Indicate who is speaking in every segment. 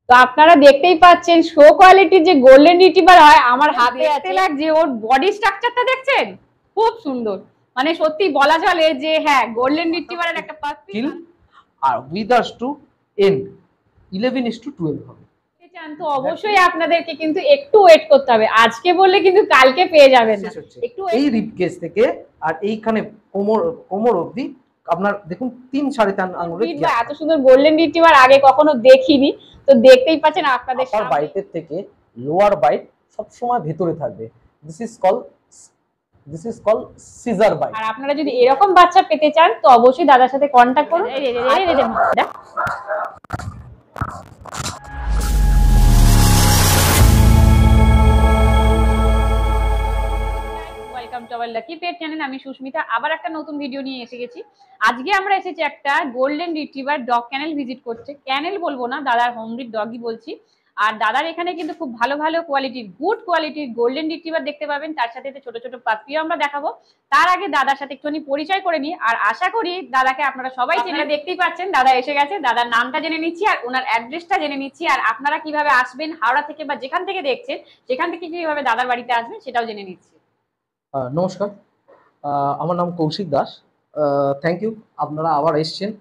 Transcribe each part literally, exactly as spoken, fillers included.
Speaker 1: তো আপনারা দেখতেই পাচ্ছেন শো কোয়ালিটির যে গোল্ডেন রিট্রিভার হয় আমার হাতে দেখতে লাগছে, ওর বডি স্ট্রাকচারটা দেখছেন খুব সুন্দর। মানে সত্যি বলা চলে যে হ্যাঁ গোল্ডেন রিট্রিভারের একটা পাপি।
Speaker 2: আর with us two and eleven is two twelve হবে।
Speaker 1: চান তো অবশ্যই আপনাদেরকে কিন্তু একটু ওয়েট করতে হবে, আজকে বললে কিন্তু কালকে পেয়ে যাবেন না।
Speaker 2: একটু এই রিপ কেস থেকে আর এইখানে কোমর কোমর অবধি আপনার দেখুন তিন সাড়ে তিন আঙুলের গ্যাপ।
Speaker 1: এত সুন্দর গোল্ডেন রিট্রিভার আগে কখনো দেখিনি, তো দেখতেই পাচ্ছেন আপনাদের
Speaker 2: আপার বাইটের থেকে লোয়ার বাইট সব সময় ভেতরে থাকবে। This is call this is call scissor bite.
Speaker 1: আর আপনারা যদি এরকম বাচ্চা পেতে চান তো অবশ্যই দাদার সাথে কন্টাক্ট করুন। Welcome to our lucky pet channel. আমি সুস্মিতা আবার একটা নতুন ভিডিও নিয়ে এসে গেছি। আজকে আমরা এসেছি একটা golden retriever dog kennel visit করতে। ক্যানেল বলবো না, দাদার হোম ব্রিড ডগই বলছি। আর দাদার এখানে কিন্তু খুব ভালো ভালো কোয়ালিটির গুড কোয়ালিটির গোল্ডেন রিট্রিভার দেখতে পাবেন, তার সাথে ছোট ছোট পাপিও আমরা দেখাবো। তার আগে দাদার সাথে একটুখানি পরিচয় করে নিই, আর আশা করি দাদাকে আপনারা সবাই চেনে। দেখতেই পাচ্ছেন দাদা এসে গেছে, দাদার নামটা জেনে নিচ্ছি আর ওনার অ্যাড্রেসটা জেনে নিচ্ছি, আর আপনারা কিভাবে আসবেন হাওড়া থেকে বা যেখান থেকে দেখছেন সেখান থেকে কিভাবে দাদার বাড়িতে আসবেন সেটাও জেনে নিচ্ছি।
Speaker 2: নমস্কার, আমার নাম কৌশিক দাস। থ্যাংক ইউ, আপনারা আবার এসছেন।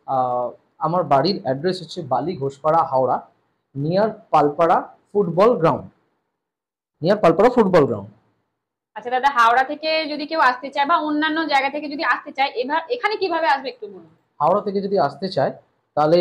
Speaker 2: আমার বাড়ির অ্যাড্রেস হচ্ছে Bally Ghoshpara, Howrah, near Palpara football ground near Palpara football ground.
Speaker 1: আচ্ছা দাদা, হাওড়া থেকে যদি কেউ আসতে চায় বা অন্যান্য জায়গা থেকে যদি আসতে চায় এবার এখানে কিভাবে আসবে একটু বলুন।
Speaker 2: হাওড়া থেকে যদি আসতে চায় তাহলে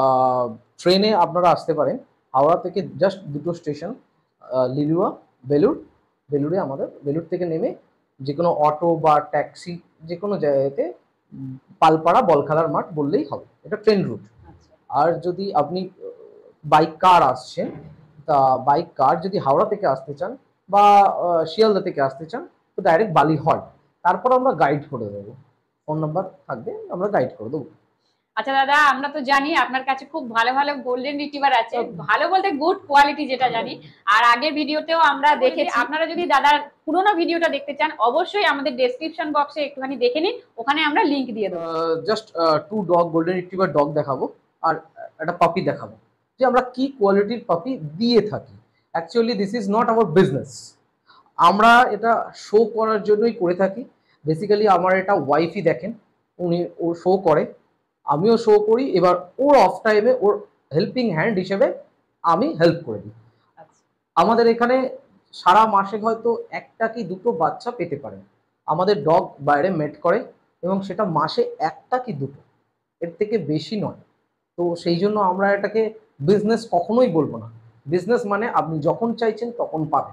Speaker 2: ট্রেনে আপনারা আসতে পারেন। হাওড়া থেকে জাস্ট দুটো স্টেশন, লিলুয়া, বেলুড়। বেলুড়ে আমাদের বেলুড় থেকে নেমে যে কোনো অটো বা ট্যাক্সি যে কোনো জায়গাতে পালপাড়া বলখেলার মাঠ বললেই হবে, এটা ট্রেন রুট। আর যদি আপনি বাইক কার আসছেন, তা বাইক কার যদি হাওড়া থেকে আসতে চান বা শিয়ালদা থেকে আসতে চান তো ডাইরেক্ট বালি হল্ট, তারপর আমরা গাইড করে দেবো। ফোন নাম্বার থাকবে, আমরা গাইড করে দেবো।
Speaker 1: আচ্ছা দাদা, আমরা তো জানি আপনার কাছে খুব ভালো ভালো গোল্ডেন রিট্রিভার আছে, ভালো বলতে গুড কোয়ালিটি যেটা জানি। আর আগের ভিডিওতেও আমরা দেখেছি। আপনারা যদি দাদার পুরোনো ভিডিওটা দেখতে চান অবশ্যই আমাদের ডেসক্রিপশন বক্সে একটুখানি দেখে নিন, ওখানে আমরা লিংক দিয়ে দেবো।
Speaker 2: Just two dog golden retriever dog দেখাবো আর একটা পাপি দেখাবো যে আমরা কি কোয়ালিটির পাপি দিয়ে থাকি। Actually this is not our business, আমরা এটা শো করার জন্যই করে থাকি। বেসিক্যালি আমার এটা ওয়াইফই দেখেন, উনি ও শো করে, আমিও শো করি। এবার ওর অফ টাইমে ওর হেল্পিং হ্যান্ড হিসেবে আমি হেল্প করে দিই। আমাদের এখানে সারা মাসে হয়তো একটা কি দুটো বাচ্চা পেতে পারেন। আমাদের ডগ বাইরে মেট করে এবং সেটা মাসে একটা কি দুটো, এর থেকে বেশি নয়। তো সেই জন্য আমরা এটাকে বিজনেস কখনোই বলবো না। বিজনেস মানে আপনি যখন চাইছেন তখন পাবেন,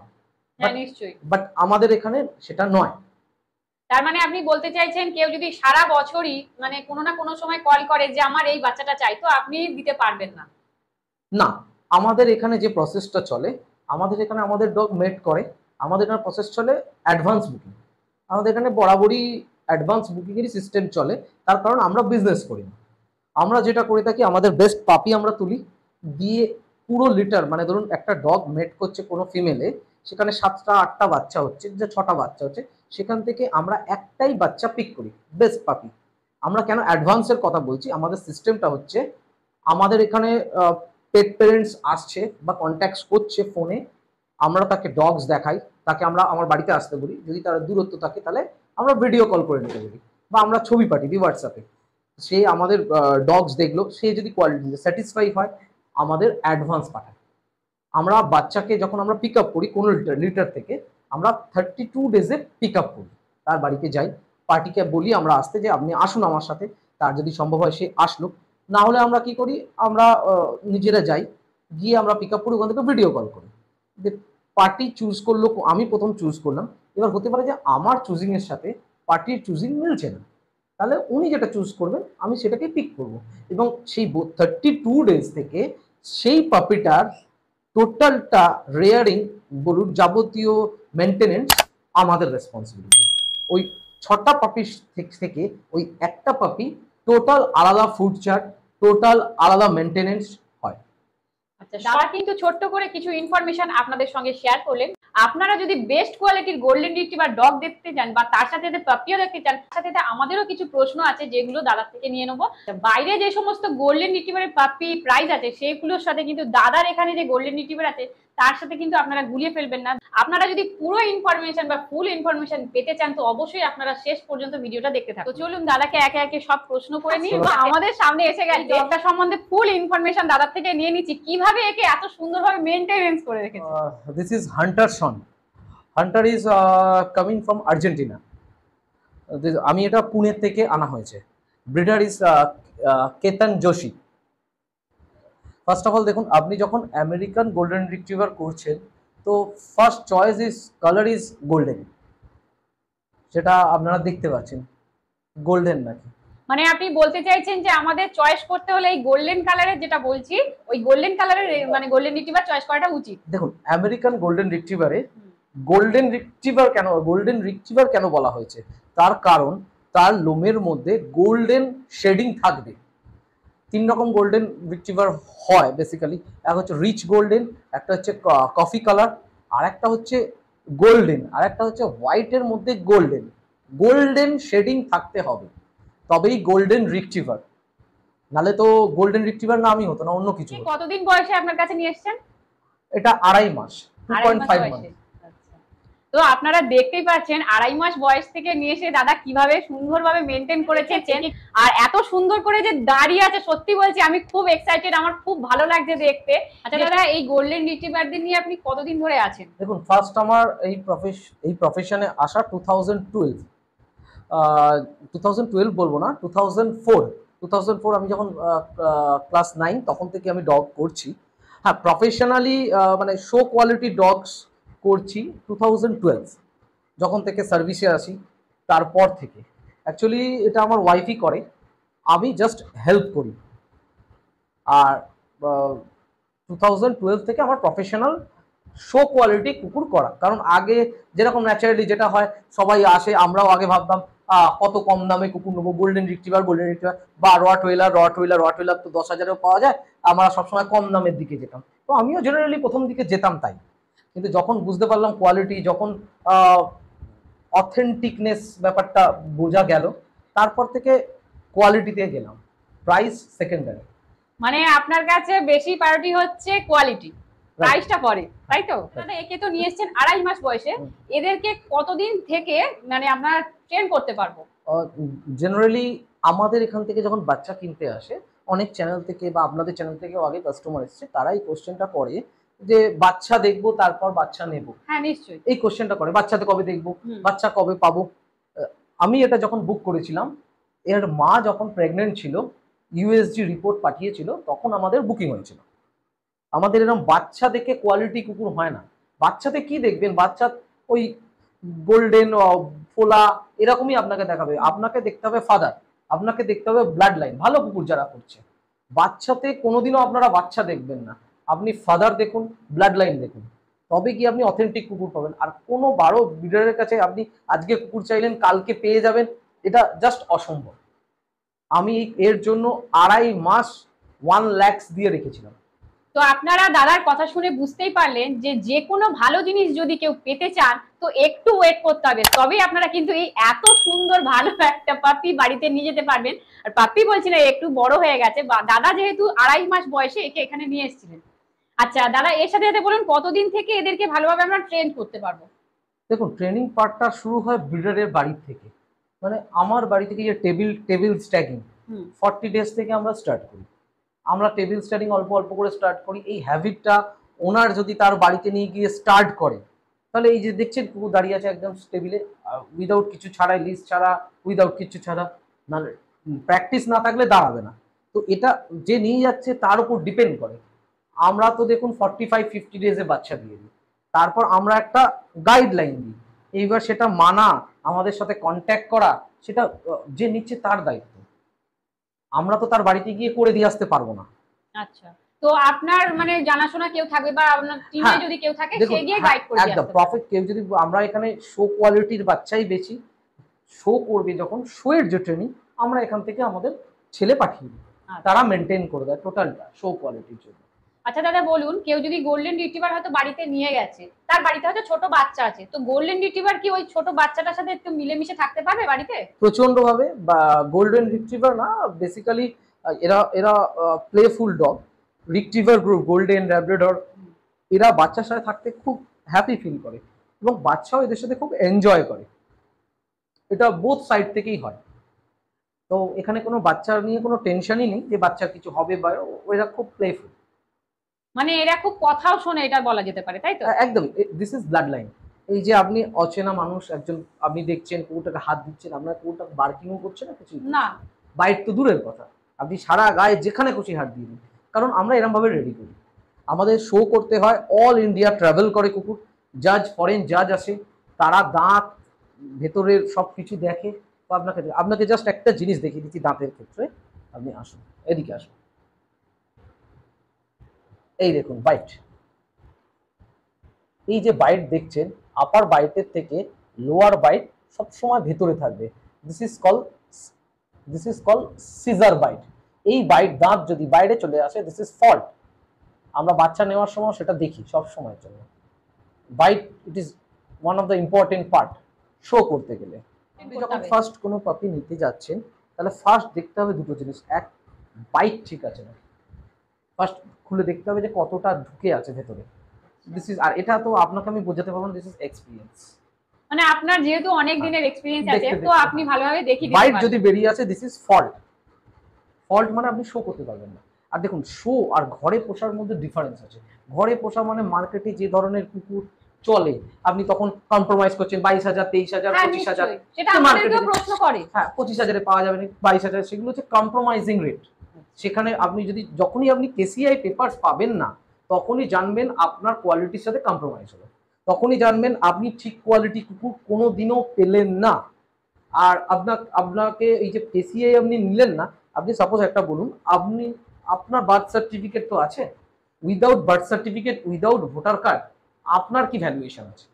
Speaker 2: বাট আমাদের এখানে সেটা নয়।
Speaker 1: তার মানে আপনি বলতে চাইছেন কেউ যদি সারা বছরই মানে কোনো না কোনো সময় কল করে যে আমার এই বাচ্চাটা চাই, তো আপনি দিতে পারবেন না?
Speaker 2: না, আমাদের এখানে যে প্রসেসটা চলে, আমাদের এখানে আমাদের ডগ মেট করে, আমাদের এখানে প্রসেস চলে অ্যাডভান্স বুকিং। আমাদের এখানে বরাবরই অ্যাডভান্স বুকিংয়েরই সিস্টেম চলে, তার কারণ আমরা বিজনেস করি না। আমরা যেটা করে থাকি, আমাদের বেস্ট পাপি আমরা তুলি, দিয়ে পুরো লিটার মানে ধরুন একটা ডগ মেট করছে কোনো ফিমেলে, সেখানে সাতটা আটটা বাচ্চা হচ্ছে, যে ছটা বাচ্চা হচ্ছে, সেখান থেকে আমরা একটাই বাচ্চা পিক করি, বেস্ট পাপি। আমরা কেন অ্যাডভান্সের কথা বলছি, আমাদের সিস্টেমটা হচ্ছে আমাদের এখানে পেট প্যারেন্টস আসছে বা কন্ট্যাক্ট করছে ফোনে, আমরা তাকে ডগস দেখাই, তাকে আমরা আমার বাড়িতে আসতে বলি। যদি তার দূরত্ব থাকে তাহলে আমরা ভিডিও কল করে নিতে বলি বা আমরা ছবি পাঠিয়ে দিই হোয়াটসঅ্যাপে। সে আমাদের ডগস দেখলো, সে যদি কোয়ালিটিতে স্যাটিসফাই হয় আমাদের অ্যাডভান্স পাঠায়। আমরা বাচ্চাকে যখন আমরা পিক আপ করি কোনো লিটার লিটার থেকে, আমরা থার্টি টু ডেজে পিক আপ করি, তার বাড়িতে যাই, পার্টিকে বলি আমরা আসতে যে আপনি আসুন আমার সাথে। তার যদি সম্ভব হয় সে আসলো, না হলে আমরা কি করি, আমরা নিজেরা যাই, গিয়ে আমরা পিক আপ করি, ওখান থেকে ভিডিও কল করি। যে পার্টি চুজ করলো, আমি প্রথম চুজ করলাম, এবার হতে পারে যে আমার চুজিংয়ের সাথে পার্টির চুজিং মিলছে না, তাহলে উনি যেটা চুজ করবেন আমি সেটাকে পিক করব। এবং সেই থার্টি টু ডেজ থেকে সেই পাপিটার টোটালটা রেয়ারিং বলুন, যাবতীয় মেনটেনেন্স আমাদের রেসপন্সিবিলিটি। ওই ছটা পাপির থেকে ওই একটা পাপি টোটাল আলাদা ফুড চার্ট, টোটাল আলাদা মেনটেনেন্স হয়।
Speaker 1: আচ্ছা, দাদা কিন্তু ছোট্ট করে কিছু ইনফরমেশন আপনাদের সঙ্গে শেয়ার করলেন। আপনারা যদি বেস্ট কোয়ালিটির গোল্ডেন রিট্রিভার ডগ দেখতে চান বা তার সাথে পাপিও দেখতে চান, তার সাথে আমাদেরও কিছু প্রশ্ন আছে যেগুলো দাদার থেকে নিয়ে নেবো। বাইরে যে সমস্ত গোল্ডেন রিট্রিভারের পাপি প্রাইস আছে সেগুলোর সাথে কিন্তু দাদার এখানে যে গোল্ডেন রিট্রিভার আছে তার সাথে কিন্তু আপনারা গুলিয়ে ফেলবেন না। আপনারা যদি পুরো ইনফরমেশন বা ফুল ইনফরমেশন পেতে চান তো অবশ্যই আপনারা শেষ পর্যন্ত ভিডিওটা দেখতে থাকুন। তো চলুন দাদাকে একে একে সব প্রশ্ন করে নিই। আমাদের সামনে এসে গেছে ডগটা সম্বন্ধে ফুল ইনফরমেশন দাদার থেকে নিয়ে নিচ্ছি, কিভাবে একে এত সুন্দরভাবে মেইনটেনেন্স করে রেখেছে।
Speaker 2: This is hunter Shawn. Hunter is coming from Argentina. আমি এটা পুনে থেকে আনা হয়েছে। Breeder is Ketan Joshi. First of all দেখুন, আপনি যখন আমেরিকান গোল্ডেন রিট্রিভার করছেন তো first choice is colour is golden, সেটা আপনারা দেখতে পাচ্ছেন গোল্ডেন নাকি।
Speaker 1: মানে আপনি বলতে চাইছেন যে আমাদের চয়েস করতে হলে এই গোল্ডেন কালারের, যেটা বলছি ওই গোল্ডেন কালারের মানে গোল্ডেন রিট্রিভার চয়েস করাটা উচিত।
Speaker 2: দেখুন, আমেরিকান গোল্ডেন রিট্রিভারে গোল্ডেন রিট্রিভার কেন গোল্ডেন রিট্রিভার কেন বলা হয়েছে, তার কারণ তার লোমের মধ্যে গোল্ডেন শেডিং থাকবে। তিন রকম গোল্ডেন রিট্রিভার হয় বেসিক্যালি, এক হচ্ছে রিচ গোল্ডেন, একটা হচ্ছে কফি কালার, আর একটা হচ্ছে গোল্ডেন, আর একটা হচ্ছে হোয়াইটের মধ্যে গোল্ডেন। গোল্ডেন শেডিং থাকতে হবে তবেই গোল্ডেন রিট্রিভার, নালে তো গোল্ডেন রিট্রিভার নামই হতো না, অন্য কিছু।
Speaker 1: কতদিন বয়সে আপনার কাছে নিয়ে এসেছেন?
Speaker 2: এটা আড়াই মাস, টু পয়েন্ট ফাইভ মাস।
Speaker 1: তো আপনারা দেখতেই পাচ্ছেন আড়াই মাস বয়স থেকে নিয়ে এসে দাদা কিভাবে সুন্দরভাবে মেনটেন করেছে, আর এত সুন্দর করে যে দাঁড়িয়ে আছে, সত্যি বলছি আমি খুব এক্সাইটেড, আমার খুব ভালো লাগছে দেখতে। আচ্ছা দাদা, এই গোল্ডেন রিট্রিভারদের নিয়ে আপনি কতদিন ধরে আছেন?
Speaker 2: দেখুন, ফার্স্ট আমার এই প্রফেশ এই প্রফেশনে আসা two thousand twelve two thousand twelve বলবো না, two thousand four two thousand four আমি যখন ক্লাস নাইন তখন থেকে আমি ডগ করছি। হ্যাঁ, প্রফেশনালি মানে শো কোয়ালিটি ডগস করছি টু থাউজেন্ড টুয়েলভ, যখন থেকে সার্ভিসে আসি তারপর থেকে। অ্যাকচুয়ালি এটা আমার ওয়াইফই করে, আমি জাস্ট হেল্প করি। আর টু থাউজেন্ড টুয়েলভ থেকে আমার প্রফেশনাল শো কোয়ালিটি কুকুর করা। কারণ আগে যেরকম ন্যাচারালি যেটা হয়, সবাই আসে, আমরাও আগে ভাবতাম কত কম দামে কুকুর নেবো, গোল্ডেন রিট্রিভার গোল্ডেন রিট্রিভার বা রট ওয়েলার রট ওয়েলার রট ওয়েলার তো দশ হাজারেও পাওয়া যায়, আমরা সবসময় কম দামের দিকে যেতাম। তো আমিও জেনারেলি প্রথম দিকে যেতাম তাই, কিন্তু যখন বুঝতে পারলাম কোয়ালিটি, যখন অথেন্টিকনেস ব্যাপারটা বোঝা গেল, তারপর থেকে কোয়ালিটিতে গেলাম, প্রাইস সেকেন্ডারি।
Speaker 1: মানে আপনার কাছে বেশি প্রায়োরিটি হচ্ছে কোয়ালিটি, প্রাইসটা পরে, তাই তো? দাদা একে তো নিয়ে এসেছেন আড়াই মাস বয়সে, এদেরকে কতদিন থেকে মানে আপনারা ট্রেন করতে পারবো?
Speaker 2: জেনারেলি আমাদের এখান থেকে যখন বাচ্চা কিনতে আসে, অনেক চ্যানেল থেকে বা আপনাদের চ্যানেল থেকেও আগে কাস্টমার এসছে, তারা এই কোশ্চেনটা করে যে বাচ্চা দেখবো তারপর বাচ্চা নেব।
Speaker 1: হ্যাঁ নিশ্চয়ই,
Speaker 2: এই কোশ্চেনটা করে বাচ্চাতে কবে দেখবো, বাচ্চা কবে পাবো। আমি এটা যখন বুক করেছিলাম, এর মা যখন প্রেগনেন্ট ছিল, ইউএসজি রিপোর্ট পাঠিয়েছিল, তখন আমাদের বুকিং হয়েছিল। আমাদের এরকম বাচ্চা দেখে কোয়ালিটি কুকুর হয় না। বাচ্চাতে কি দেখবেন, বাচ্চা ওই গোল্ডেন ফোলা এরকমই আপনাকে দেখাবে। আপনাকে দেখতে হবে ফাদার, আপনাকে দেখতে হবে ব্লাড লাইন, ভালো কুকুর যারা করছে। বাচ্চাতে কোনোদিনও আপনারা বাচ্চা দেখবেন না, আপনি ফাদার দেখুন, ব্লাড লাইন দেখুন, তবে কি আপনি অথেন্টিক কুকুর পাবেন। আর কোনো বারো ব্রিডারের কাছে আপনি আজকে কুকুর চাইলেন কালকে পেয়ে যাবেন, এটা জাস্ট অসম্ভব। আমি এর জন্য আড়াই মাস ওয়ান ল্যাক্স দিয়ে রেখেছিলাম।
Speaker 1: তো আপনারা দাদার কথা শুনে বুঝতেই পারলেন যে যে কোনো ভালো জিনিস যদি কেউ পেতে চান তো একটু ওয়েট করতে হবে, তবেই আপনারা কিন্তু এই এত সুন্দর ভালো একটা পাপি বাড়িতে নিয়ে যেতে পারবেন। আর পাপি বলছি না, একটু বড় হয়ে গেছে, দাদা যেহেতু আড়াই মাস বয়সে একে এখানে নিয়ে এসেছিলেন। আচ্ছা দাদা, এর সাথে সাথে বলুন কতদিন থেকে এদেরকে ভালোভাবে আমরা ট্রেন করতে পারবো?
Speaker 2: দেখুন, ট্রেনিং পার্টটা শুরু হয় ব্রিডারের বাড়ি থেকে, মানে আমার বাড়ি থেকে যে table table stacking forty days থেকে আমরা স্টার্ট করি। আমরা টেবিল স্ট্যাকিং অল্প অল্প করে স্টার্ট করি। এই হ্যাবিটটা ওনার যদি তার বাড়িতে নিয়ে গিয়ে স্টার্ট করে, তাহলে এই যে দেখছেন কুকুর দাঁড়িয়ে আছে একদম টেবিলে, উইদাউট কিছু ছাড়া, লিস্ট ছাড়া, উইদাউট কিছু ছাড়া, না প্র্যাকটিস না থাকলে দাঁড়াবে না। তো এটা যে নিয়ে যাচ্ছে তার উপর ডিপেন্ড করে। আমরা তো দেখুন ফর্টি ফাইভ ফিফটি ডেজে বাচ্চা দিয়ে দিই, তারপর আমরা একটা গাইডলাইন দিই। এইবার সেটা মানা, আমাদের সাথে কন্ট্যাক্ট করা, সেটা যে নিচ্ছে তার দায়িত্ব। আমরা তো তার বাড়িতে গিয়ে করে দিয়ে আসতে পারবো না।
Speaker 1: আচ্ছা, তো আপনার মানে জানাশোনা কেউ থাকবে বা আপনার টিমে যদি কেউ থাকে সে গিয়ে গাইড করে দিয়ে আসবে।
Speaker 2: একদম প্রফিট কেউ যদি, আমরা এখানে শো কোয়ালিটির বাচ্চাই বেশি, শো করবে যখন, শো এর যে ট্রেনিং আমরা এখান থেকে আমাদের ছেলে পাঠিয়ে দিই, তারা মেনটেন করে দেয় টোটালটা শো কোয়ালিটির জন্য।
Speaker 1: আচ্ছা দাদা বলুন, কেউ যদি গোল্ডেন রিট্রিভার হয়তো বাড়িতে নিয়ে গেছে, তার বাড়িতে হয়তো ছোট বাচ্চা আছে, তো গোল্ডেন রিট্রিভার কি ওই ছোট বাচ্চাটার সাথে একটু মিলেমিশে থাকতে পারবে বাড়িতে?
Speaker 2: প্রচন্ড ভাবে। বা গোল্ডেন রিট্রিভার না, বেসিক্যালি এরা এরা playful dog. Retriever group, golden, labrador, এরা বাচ্চার সাথে থাকতে খুব হ্যাপি ফিল করে এবং বাচ্চাও এদের সাথে খুব এনজয় করে। এটা বোথ সাইড থেকেই হয়। তো এখানে কোনো বাচ্চা নিয়ে কোনো টেনশনই নেই যে বাচ্চার কিছু হবে, বা এরা খুব প্লেফুল।
Speaker 1: মানে এরা খুব কথাও শোনে, এটা বলা যেতে পারে, তাই তো?
Speaker 2: একদম, দিস ইজ ব্লাড লাইন। এই যে আপনি অচেনা মানুষ একজন, আপনি দেখছেন কুকুরটাকে হাত দিচ্ছেন, আপনার কুকুরটা বার্কিংও করছে না, কিছু
Speaker 1: না,
Speaker 2: বাইট তো দূরের কথা, আপনি সারা গায়ে যেখানে খুশি হাত দিয়ে দিন। কারণ আমরা এরকম ভাবে রেডি করি। আমাদের শো করতে হয়, অল ইন্ডিয়া ট্রাভেল করে কুকুর, জাজ, ফরেন জাজ আসে, তারা দাঁত ভেতরের সব কিছু দেখে। তো আপনাকে আপনাকে জাস্ট একটা জিনিস দেখিয়ে দিচ্ছি দাঁতের ক্ষেত্রে। আপনি আসুন, এদিকে আসুন, এই দেখুন বাইট। এই যে বাইট দেখছেন, আপার বাইটের থেকে লোয়ার বাইট সবসময় ভেতরে থাকবে। This is call this is call scissor bite. এই বাইট দাঁত যদি বাইরে চলে আসে, দিস ইজ ফল্ট। আমরা বাচ্চা নেওয়ার সময় সেটা দেখি সব সময়ের জন্য। Bite it is one of the important part show করতে গেলে। আপনি যখন ফার্স্ট কোনো পাপি নিতে যাচ্ছেন, তাহলে ফার্স্ট দেখতে হবে দুটো জিনিস। এক, বাইট ঠিক আছে না, ফার্স্ট খুলে দেখতে হবে যে কতটা ঢুকে আছে ভেতরে। দিস ইজ, আর এটা তো আপনাকে আমি বোঝাতে পারবো না, দিস ইজ এক্সপিরিয়েন্স।
Speaker 1: মানে আপনার যেহেতু অনেক দিনের এক্সপেরিয়েন্স আছে, তো আপনি ভালোভাবে দেখিয়ে দিতে
Speaker 2: বাইট
Speaker 1: পারবেন।
Speaker 2: যদি বেরিয়ে আসে, দিস ইজ ফল্ট। ফল্ট মানে আপনি শো করতে পারবেন না। আর দেখুন, শো আর ঘরে পোষার মধ্যে ডিফারেন্স আছে। ঘরে পোষা মানে মার্কেটে যে ধরনের কুকুর চলে, আপনি তখন কম্প্রোমাইজ করছেন বাইশ হাজার, তেইশ হাজার, পঁচিশ হাজার,
Speaker 1: সেটা আমাদেরকেও প্রশ্ন করে।
Speaker 2: হ্যাঁ, পঁচিশ হাজারে পাওয়া যাবে না, বাইশ হাজার, সেগুলো হচ্ছে কম্প্রোমাইজিং রেট। সেখানে আপনি যদি, যখনই আপনি কেসিআই পেপারস পাবেন না, তখনই জানবেন আপনার কোয়ালিটির সাথে কম্প্রোমাইজ হবে। তখনই জানবেন আপনি ঠিক কোয়ালিটি কুকুর কোনো দিনও পেলেন না। আর আপনার আপনাকে এই যে কেসিআই আপনি নিলেন না, আপনি সাপোজ একটা বলুন, আপনি আপনার বার্থ সার্টিফিকেট তো আছে, without birth certificate, without voter card, আপনার কি ভ্যালুয়েশন আছে?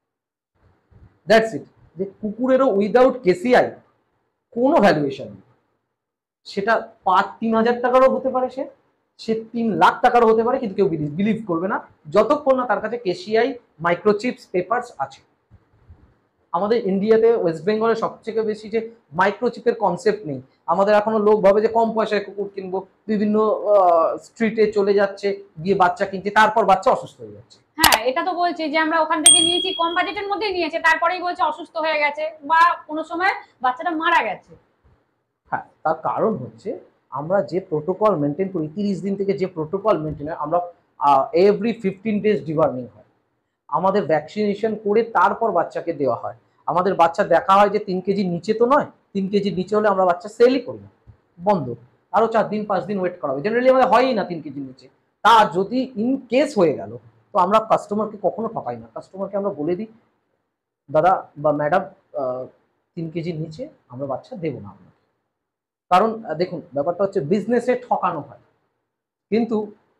Speaker 2: That's it. যে কুকুরেরও উইদাউট কেসিআই কোনো ভ্যালুয়েশন নেই। সেটা পাঁচ তিন হাজার টাকারও হতে পারে, সে সে তিন লাখ টাকারও হতে পারে, কিন্তু কেউ বিলিভ করবে না যতক্ষণ না তার কাছে কেসিআই, মাইক্রোচিপস, পেপারস আছে। আমাদের ইন্ডিয়াতে, ওয়েস্ট বেঙ্গলে সবথেকে বেশি যে মাইক্রোচিপের কনসেপ্ট নেই। আমাদের এখনো লোক ভাবে যে কম পয়সায় কুকুর কিনবো, বিভিন্ন স্ট্রিটে চলে যাচ্ছে, গিয়ে বাচ্চা কিনছে, তারপর বাচ্চা অসুস্থ হয়ে যাচ্ছে।
Speaker 1: হ্যাঁ, এটা তো বলছে যে আমরা ওখান থেকে নিয়েছি, কম বাজেটের মধ্যেই নিয়েছে, তারপরেই বলছে অসুস্থ হয়ে গেছে বা কোনো সময় বাচ্চাটা মারা গেছে।
Speaker 2: হ্যাঁ, তার কারণ হচ্ছে আমরা যে প্রোটোকল মেনটেন করি, তিরিশ দিন থেকে যে প্রোটোকল মেনটেন হয়, আমরা এভরি ফিফটিন ডেজ ডিওয়ার্মিং হয়, আমাদের ভ্যাকসিনেশন করে তারপর বাচ্চাকে দেওয়া হয়। আমাদের বাচ্চা দেখা হয় যে তিন কেজির নিচে তো নয়, তিন কেজির নিচে হলে আমরা বাচ্চা সেলই করি না, বন্ধ। আরও চার দিন পাঁচ দিন ওয়েট করা হয়, জেনারেলি আমাদের হয়ই না তিন কেজির নিচে। তা যদি ইন কেস হয়ে গেল, তো আমরা কাস্টমারকে কখনো ঠকাই না। কাস্টমারকে আমরা বলে দিই, দাদা বা ম্যাডাম, তিন কেজির নিচে আমরা বাচ্চা দেবো না আপনাকে। কারণ দেখুন, ব্যাপারটা হচ্ছে বিজনেসে ঠকানো হয়, কিন্তু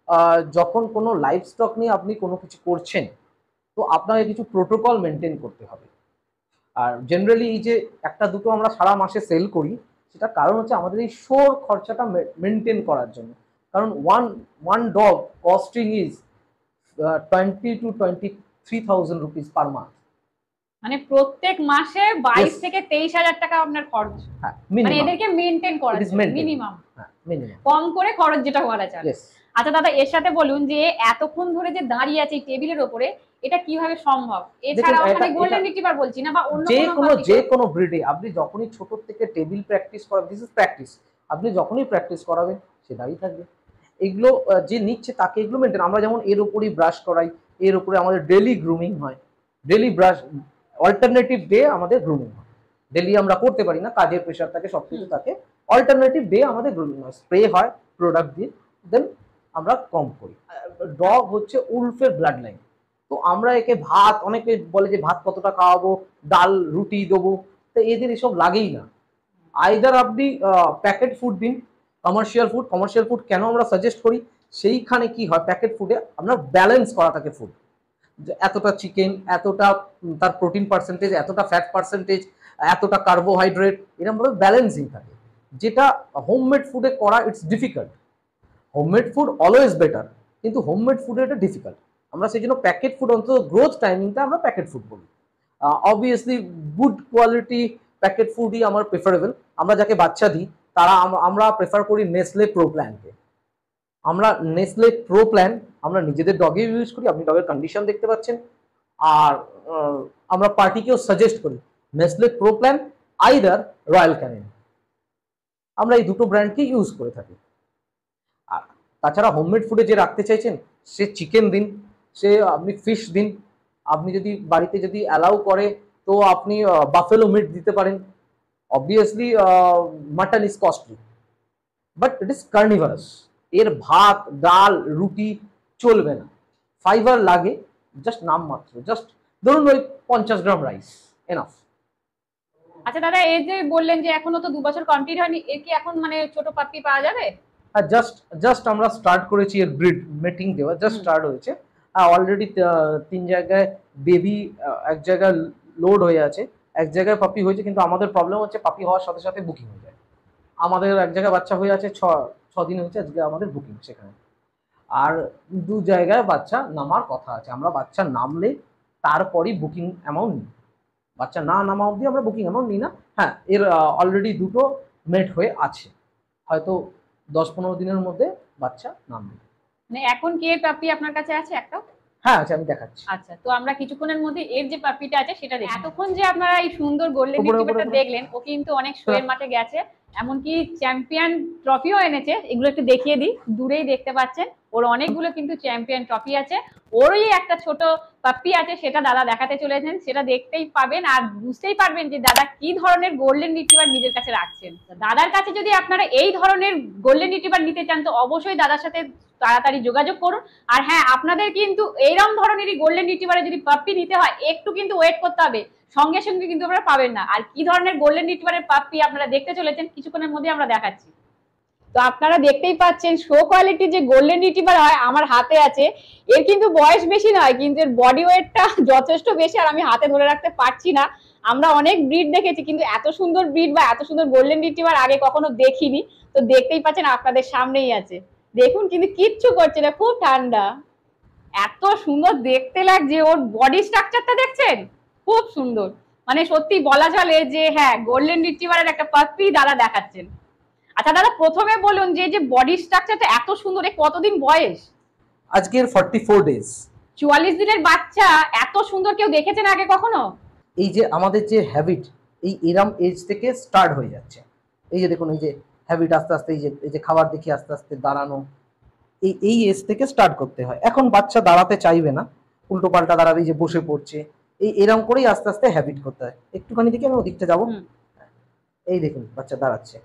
Speaker 2: যখন কোনো লাইভ স্টক নিয়ে আপনি কোনো কিছু করছেন, তো আপনাকে কিছু প্রোটোকল মেনটেন করতে হবে। আর জেনারেলি এই যে একটা দুটো আমরা সারা মাসে সেল করি, সেটা কারণ হচ্ছে আমাদের এই শোর খরচাটা মেনটেন করার জন্য। কারণ one one dog costing is twenty two twenty three thousand rupees per month.
Speaker 1: মানে প্রত্যেক মাসে বাইশ থেকে তেইশ হাজার টাকা আপনার খরচ। মানে এদেরকে মেনটেন করা মিনিমাম, কম করে খরচ যেটা বলা যায়। আচ্ছা দাদা, এর সাথে বলুন যে এতক্ষণ ধরে যে দাঁড়িয়ে আছে এই টেবিলের উপরে, এটা কিভাবে সম্ভব? এছাড়াও মানে গোল্ডেন রিট্রিভার বলছি না, বা অন্য
Speaker 2: যে কোনো যে কোনো ব্রিডে আপনি যখনই ছোট থেকে টেবিল প্র্যাকটিস করাবেন, দিস ইজ প্র্যাকটিস, আপনি যখনই প্র্যাকটিস করাবেন সে দাঁড়িয়ে থাকবে। এগুলো যে নিচ্ছে তাকে এগুলো মেনটেন, আমরা যেমন এর উপরই ব্রাশ করাই, এর উপরে আমাদের ডেলি গ্রুমিং হয়, ডেলি ব্রাশ, অল্টারনেটিভ ডে আমাদের গ্রুমিং হয়। ডেলি আমরা করতে পারি না, কাজের প্রেশার থাকে, সব কিছু থাকে, অল্টারনেটিভ ডে আমাদের গ্রুমিং হয়, স্প্রে হয় প্রোডাক্ট দিয়ে, দেন আমরা কম করি। ডগ হচ্ছে উলফের ব্লাড লাইন, তো আমরা একে ভাত, অনেকে বলে যে ভাত কতটা খাওয়াবো, ডাল রুটি দেবো, তো এদের এসব লাগেই না। আইদার আপনি প্যাকেট ফুড দিন, কমার্শিয়াল ফুড। কমার্শিয়াল ফুড কেন আমরা সাজেস্ট করি, সেইখানে কি হয়, প্যাকেট ফুডে আমরা ব্যালেন্স করা থাকে ফুড, এতটা চিকেন, এতটা তার প্রোটিন পার্সেন্টেজ, এতটা ফ্যাট পার্সেন্টেজ, এতটা কার্বোহাইড্রেট, এরকম ভাবে ব্যালেন্সিং থাকে, যেটা হোমমেড ফুডে করা it's difficult. Homemade food always better, কিন্তু হোমমেড ফুডে এটা ডিফিকাল্ট। আমরা সেই জন্য প্যাকেট ফুড, অন্তত গ্রোথ টাইমিংটা আমরা প্যাকেট ফুড বলি। অবভিয়াসলি গুড কোয়ালিটি প্যাকেট ফুডই আমার প্রেফারেবল। আমরা যাকে বাচ্চা দিই তারা আমরা প্রেফার করি নেসলে প্রো প্ল্যানকে। আমরা নেসলে প্রো প্ল্যান আমরা নিজেদের ডগে ইউজ করি, আপনি ডগের কন্ডিশন দেখতে পাচ্ছেন। আর আমরা পার্টিকেও সাজেস্ট করি Nestle pro plan either Royal Canin, আমরা এই দুটো ব্র্যান্ডকে ইউজ করে থাকি। আর তাছাড়া হোমমেড ফুডে যে রাখতে চাইছেন, সে চিকেন দিন, সে আপনি ফিশ দিন, আপনি যদি বাড়িতে যদি অ্যালাউ করে তো আপনি বাফেলো মিট দিতে পারেন। Obviously mutton is costly, but it is carnivorous. এর ভাত ডাল রুটি চলবে না, ফাইবার লাগে জাস্ট নামমাত্র, জাস্ট ধরুন ওই পঞ্চাশ গ্রাম রাইস এনাফ।
Speaker 1: আচ্ছা দাদা, এই যে বললেন যে এখনো তো দু বছর কমপ্লিট হয়নি, এর কি এখন মানে ছোট পাপ্পি পাওয়া যাবে?
Speaker 2: হ্যাঁ, জাস্ট জাস্ট আমরা স্টার্ট করেছি এর ব্রিড মিটিং দেওয়া, জাস্ট স্টার্ট হয়েছে। অলরেডি তিন জায়গায় বেবি, এক জায়গায় লোড হয়ে আছে, এক জায়গায় পাপি হয়েছে। কিন্তু আমাদের প্রবলেম হচ্ছে পাপি হওয়ার সাথে সাথে বুকিং হয়ে যায়। আমাদের এক জায়গায় বাচ্চা হয়ে আছে ছ ছ দিন হচ্ছে, আজকে আমাদের বুকিং সেখানে। আর দু জায়গায় বাচ্চা নামার কথা আছে, আমরা বাচ্চা নামলে তারপরই বুকিং অ্যামাউন্ট নিই। বাচ্চা না নামা অবধি আমরা বুকিং অ্যামাউন্ট নিই না। হ্যাঁ, এর অলরেডি দুটো মেট হয়ে আছে, হয়তো দশ পনেরো দিনের মধ্যে বাচ্চা নামবে।
Speaker 1: মানে এখন কি এর পাপ্পি আপনার কাছে আছে একটা?
Speaker 2: হ্যাঁ আছে, আমি দেখাচ্ছি।
Speaker 1: আচ্ছা, তো আমরা কিছুক্ষণের মধ্যে এর যে পাপ্পিটা আছে সেটা দেখি। এতক্ষণ যে আপনারা এই সুন্দর গোল্ডেন রিট্রিভারটা দেখলেন, ও কিন্তু অনেক শোয়ের মাঠে গেছে, এমনকি চ্যাম্পিয়ন ট্রফিও এনেছে। এগুলো একটু দেখিয়ে দিই, দূরেই দেখতে পাচ্ছেন ওর অনেকগুলো কিন্তু চ্যাম্পিয়ন ট্রফি আছে। ওরই একটা ছোট পাপ্পি আছে, সেটা দাদা দেখাতে চলেছেন, সেটা দেখতেই পাবেন আর বুঝতেই পারবেন যে দাদা কি ধরনের গোল্ডেন রিট্রিভার নিজের কাছে রাখছেন। দাদার কাছে যদি আপনারা এই ধরনের গোল্ডেন রিট্রিভার নিতে চান তো অবশ্যই দাদার সাথে তাড়াতাড়ি যোগাযোগ করুন। আর হ্যাঁ, আপনাদের কিন্তু এইরকম ধরনেরই গোল্ডেন রিট্রিভারে যদি পাপ্পি নিতে হয় একটু কিন্তু ওয়েট করতে হবে, সঙ্গে সঙ্গে কিন্তু আপনারা পাবেন না। আর কি ধরনের গোল্ডেন রিট্রিভারের পাপ্পি আপনারা দেখতে চলেছেন কিছুক্ষণের মধ্যে আমরা দেখাচ্ছি। তো আপনারা দেখতেই পাচ্ছেন শো কোয়ালিটির যে গোল্ডেন রিট্রিভার হয় আমার হাতে আছে। এর কিন্তু বয়স বেশি নয়, কিন্তু এর বডি ওয়েটটা যথেষ্ট বেশি, আর আমি হাতে ধরে রাখতে পারছি না। আমরা অনেক ব্রিড দেখেছি, কিন্তু এত সুন্দর ব্রিড বা এত সুন্দর গোল্ডেন রিট্রিভার আগে কখনো দেখিনি। তো দেখতেই পাচ্ছেন আপনাদের সামনেই আছে, দেখুন কিন্তু কিচ্ছু করছে না, খুব ঠান্ডা, এত সুন্দর দেখতে লাগছে। ওর বডি স্ট্রাকচারটা দেখছেন, খুব সুন্দর। মানে সত্যি বলা চলে যে হ্যাঁ, গোল্ডেন রিট্রিভারের একটা পাপ্পি দাদা দেখাচ্ছেন। আচ্ছা দাদা, প্রথমে বলুন যে যে বডি স্ট্রাকচারটা এত সুন্দর, এর কতদিন বয়স?
Speaker 2: আজকের চুয়াল্লিশ ডেজ।
Speaker 1: চুয়াল্লিশ দিনের বাচ্চা এত সুন্দর কেউ দেখেছেন আগে কখনো?
Speaker 2: এই যে আমাদের যে হ্যাবিট, এই এরাম এজ থেকে স্টার্ট হয়ে যাচ্ছে। এই যে দেখুন, এই যে হ্যাবিট আস্তে আস্তে, এই যে এই যে খাবার দেখি আস্তে আস্তে দাঁড়ানো, এই এই এজ থেকে স্টার্ট করতে হয়। এখন বাচ্চা দাঁড়াতে চাইবে না, উল্টো পাল্টা দাঁড়াবে, এই যে বসে পড়ছে, এই এরম করেই আস্তে আস্তে হ্যাবিট করতে হয়। একটুখানি দেখি আমি ওদিকটা যাবো। এই দেখুন বাচ্চা দাঁড়াচ্ছে,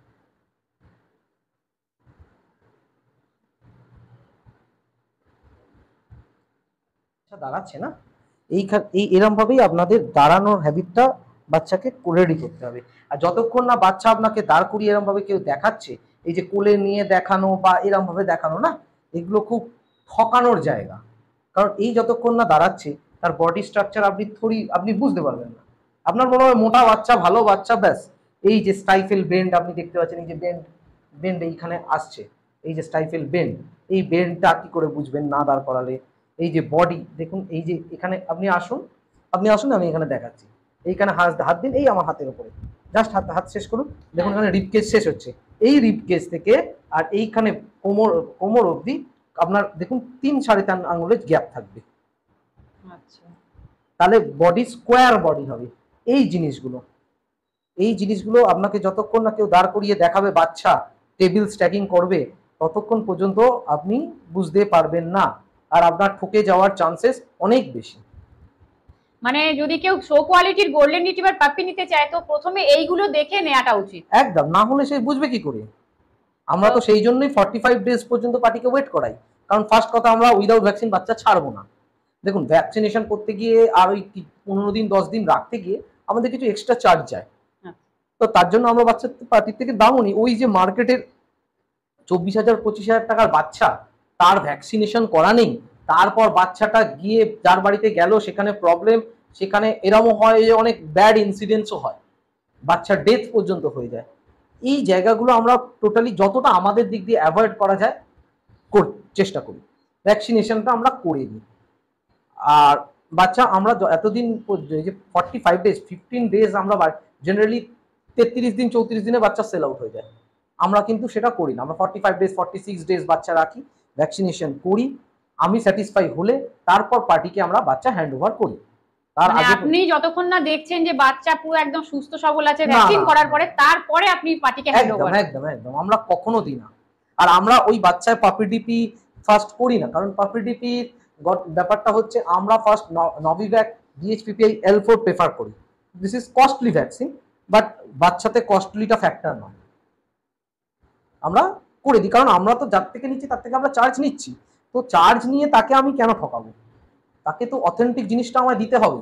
Speaker 2: দাঁড়াচ্ছে না, এইখান এই এরম ভাবেই আপনাদের দাঁড়ানোর হ্যাবিটটা বাচ্চাকে রেডি করতে হবে। আর যতক্ষণ না বাচ্চা আপনাকে দাঁড় করিয়ে এরম ভাবে কেউ দেখাচ্ছে, এই যে কোলে নিয়ে দেখানো বা এরম ভাবে দেখানো না, এগুলো খুব ঠকানোর জায়গা। কারণ এই যতক্ষণ না দাঁড়াচ্ছে তার বডি স্ট্রাকচার আপনি থোড়ি আপনি বুঝতে পারবেন না। আপনার মনে হয় মোটা বাচ্চা, ভালো বাচ্চা, ব্যাস এই যে স্টাইফেল বেন্ড আপনি দেখতে পাচ্ছেন, এই যে বেন্ড বেন্ড এইখানে আসছে, এই যে স্টাইফেল বেন্ড, এই বেন্ডটা কি করে বুঝবেন না দাঁড় করালে? এই যে বডি দেখুন, এই যে এখানে আপনি আসুন, আপনি আসুন, আমি এখানে দেখাচ্ছি। এইখানে হাত হাত দিন, এই আমার হাতের উপরে জাস্ট হাত হাত শেষ করুন, দেখুন এখানে রিব কেজ শেষ হচ্ছে। এই রিব কেজ থেকে আর এইখানে কোমর কোমর অবধি আপনার দেখুন তিন সাড়ে তিন আঙুলের গ্যাপ থাকবে।
Speaker 1: আচ্ছা,
Speaker 2: তাহলে বডি স্কোয়ার বডি হবে। এই জিনিসগুলো এই জিনিসগুলো আপনাকে যতক্ষণ না কেউ দাঁড় করিয়ে দেখাবে, বাচ্চা টেবিল স্ট্যাকিং করবে, ততক্ষণ পর্যন্ত আপনি বুঝতে পারবেন না, আর আপনার ঠকে যাওয়ার চান্সেস অনেক বেশি।
Speaker 1: মানে যদি কেউ শো কোয়ালিটির গোল্ডেন রিট্রিভার পাপ্পি নিতে চায় তো প্রথমে এইগুলো দেখে নেওয়াটা উচিত।
Speaker 2: একদম, না হলে সে বুঝবে কি করে? আমরা তো সেই জন্যই ফর্টি ফাইভ ডেজ পর্যন্ত পার্টিকে ওয়েট করাই, কারণ ফার্স্ট কথা আমরা উইদাউট ভ্যাকসিন বাচ্চা ছাড়বো না। দেখুন, ভ্যাকসিনেশন করতে গিয়ে আর ওই পনেরো দিন দশ দিন রাখতে গিয়ে আমাদের কিছু এক্সট্রা চার্জ যায়, তো তার জন্য আমরা বাচ্চা পার্টির থেকে দামও নিই। ওই যে মার্কেটের চব্বিশ হাজার পঁচিশ হাজার টাকার বাচ্চা, তার ভ্যাকসিনেশন করা নেই, তারপর বাচ্চাটা গিয়ে যার বাড়িতে গেল সেখানে প্রবলেম, সেখানে এরমও হয় যে অনেক ব্যাড ইনসিডেন্টসও হয়, বাচ্চার ডেথ পর্যন্ত হয়ে যায়। এই জায়গাগুলো আমরা টোটালি যতটা আমাদের দিক দিয়ে অ্যাভয়েড করা যায় চেষ্টা করি। ভ্যাকসিনেশনটা আমরা করে দিই। আর বাচ্চা আমরা এতদিন যে forty five days fifteen days আমরা জেনারেলি তেত্রিশ দিন চৌত্রিশ দিনে বাচ্চা সেল আউট হয়ে যায়, আমরা কিন্তু সেটা করি না। আমরা forty five days forty six days বাচ্চা রাখি, ভ্যাকসিনেশন করি, আমি স্যাটিসফাই হলে তারপর পার্টিকে আমরা বাচ্চা হ্যান্ড ওভার করি। তার
Speaker 1: মানে
Speaker 2: আগে
Speaker 1: আপনি যতক্ষণ না দেখছেন যে বাচ্চা পুরো একদম সুস্থ সবল আছে ভ্যাকসিন করার পরে, তারপরে আপনি পার্টিকে হ্যান্ড ওভার।
Speaker 2: একদম একদম একদম আমরা কখনো দিই না। আর আমরা ওই বাচ্চার পাপি ডিপি ফার্স্ট করি না, কারণ পাপি ডিপি ব্যাপারটা হচ্ছে আমরা first Nobivac DHPPI L four prefer করি। This is costly vaccine, but বাচ্চাতে কস্টলিটা ফ্যাক্টর নয়, আমরা করে দিই। কারণ আমরা তো যার থেকে নিচ্ছি তার থেকে আমরা চার্জ নিচ্ছি, তো চার্জ নিয়ে তাকে আমি কেন ঠকাবো, তাকে তো অথেন্টিক জিনিসটা আমায় দিতে হবে।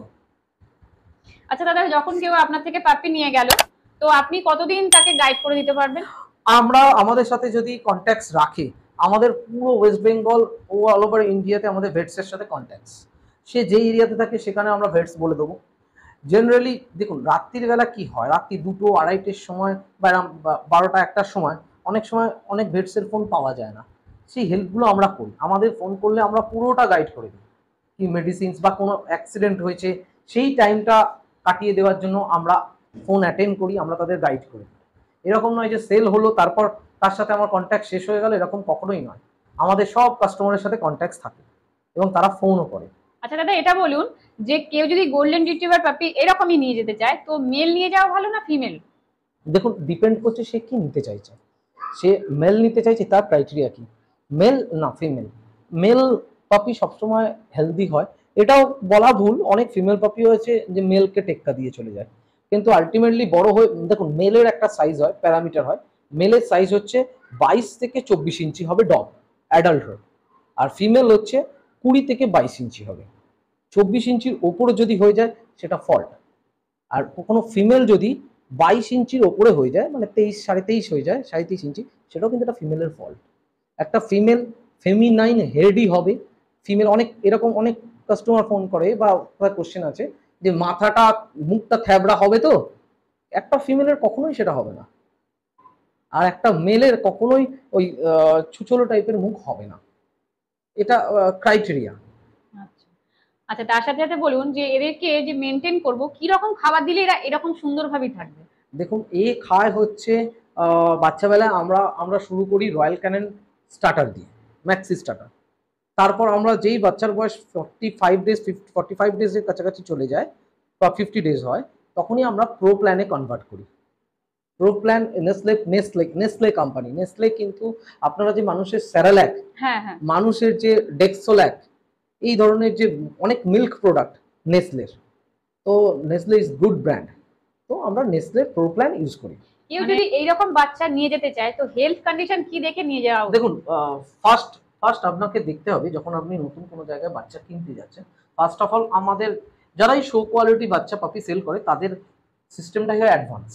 Speaker 1: আচ্ছা দাদা, যখন কেউ আপনার থেকে পাপি নিয়ে গেল, তো আপনি কতদিন তাকে গাইড করে দিতে পারবেন?
Speaker 2: আমরা আমাদের সাথে যদি কন্ট্যাক্টস রাখে, আমাদের পুরো ওয়েস্ট বেঙ্গল ও অল ওভার ইন্ডিয়াতে আমাদের ভেটসের সাথে কন্ট্যাক্টস, সে যে এরিয়াতে থাকে সেখানে আমরা ভেটস বলে দেবো। জেনারেলি দেখুন রাত্রির বেলা কি হয়, রাত্রি দুটো আড়াইটের সময় বা বারোটা একটার সময় অনেক সময় অনেক ভেটসের ফোন পাওয়া যায় না, সেই হেল্পগুলো আমরা করি। আমাদের ফোন করলে আমরা পুরোটা গাইড করে দিই, কি মেডিসিনস বা কোনো অ্যাক্সিডেন্ট হয়েছে সেই টাইমটা কাটিয়ে দেওয়ার জন্য আমরা ফোন অ্যাটেন্ড করি, আমরা তাদের গাইড করি। এরকম নয় যে সেল হলো তারপর তার সাথে আমার কন্ট্যাক্ট শেষ হয়ে গেল, এরকম কখনোই নয়। আমাদের সব কাস্টমারের সাথে কন্ট্যাক্ট থাকে এবং তারা ফোনও করে।
Speaker 1: আচ্ছা দাদা, এটা বলুন যে কেউ যদি গোল্ডেন রিট্রিভার পাপি এরকমই নিয়ে যেতে চায়, তো মেল নিয়ে যাওয়া ভালো না ফিমেল?
Speaker 2: দেখুন ডিপেন্ড করছে সে কি নিতে চাইছে। সে মেল নিতে চাইছে, তার ক্রাইটেরিয়া কি, মেল না ফিমেল। মেল পাপি সবসময় হেলদি হয়, এটাও বলা ভুল, অনেক ফিমেল পাপিও আছে যে মেলকে টেক্কা দিয়ে চলে যায়, কিন্তু আলটিমেটলি বড় হয়ে দেখুন মেলের একটা সাইজ হয়, প্যারামিটার হয়। মেলের সাইজ হচ্ছে বাইশ থেকে চব্বিশ ইঞ্চি হবে ডগ অ্যাডাল্টহুড, আর ফিমেল হচ্ছে কুড়ি থেকে বাইশ ইঞ্চি হবে। চব্বিশ ইঞ্চির ওপরে যদি হয়ে যায় সেটা ফল্ট, আর কোনো ফিমেল যদি বাইশ ইঞ্চির ওপরে হয়ে যায়, মানে তেইশ সাড়ে তেইশ হয়ে যায়, সাড়ে তেইশ ইঞ্চি, সেটাও কিন্তু একটা ফিমেলের ফল্ট। একটা ফিমেল ফেমিনাইন হেডি হবে। ফিমেল অনেক এরকম অনেক কাস্টমার ফোন করে বা কোশ্চেন আছে যে মাথাটা মুখটা থ্যাবড়া হবে, তো একটা ফিমেলের কখনোই সেটা হবে না, আর একটা মেলের কখনোই ওই ছুচলো টাইপের মুখ হবে না, এটা ক্রাইটেরিয়া।
Speaker 1: আচ্ছা আচ্ছা, তার সাথে সাথে বলুন যে এদেরকে যে মেনটেন করব, কি রকম খাবার দিলে এরা এরকম সুন্দরভাবে থাকবে?
Speaker 2: দেখুন এ খায় হচ্ছে বাচ্চাবেলায় আমরা আমরা শুরু করি রয়্যাল ক্যানেন স্টার্টার দিয়ে, ম্যাক্সি স্টার্টার। তারপর আমরা যেই বাচ্চার বয়স forty five days forty five ডেজের কাছাকাছি চলে যায় বা ফিফটি ডেজ হয়, তখনই আমরা প্রো প্ল্যানে কনভার্ট করি। Pro plan Nestle Nestle Nestle company, Nestle কিন্তু আপনারা যে মানুষের স্যারাল্যাক,
Speaker 1: হ্যাঁ হ্যাঁ,
Speaker 2: মানুষের যে ডেক্সোল্যাক, এই ধরনের যে অনেক মিল্ক প্রোডাক্ট নেসলের, তো নেসলে ইজ গুড ব্র্যান্ড, তো আমরা নেসলে প্রো প্ল্যান ইউজ করি।
Speaker 1: কেউ যদি এইরকম বাচ্চা নিয়ে যেতে চায়, তো হেলথ কন্ডিশন কি দেখে নিয়ে যাওয়া উচিত?
Speaker 2: দেখুন ফার্স্ট ফার্স্ট আপনাকে দেখতে হবে যখন আপনি নতুন কোনো জায়গায় বাচ্চা কিনতে যাচ্ছেন, ফার্স্ট অফ অল আমাদের যারাই শো কোয়ালিটি বাচ্চা পাপি সেল করে তাদের সিস্টেমটাই হয় অ্যাডভান্স,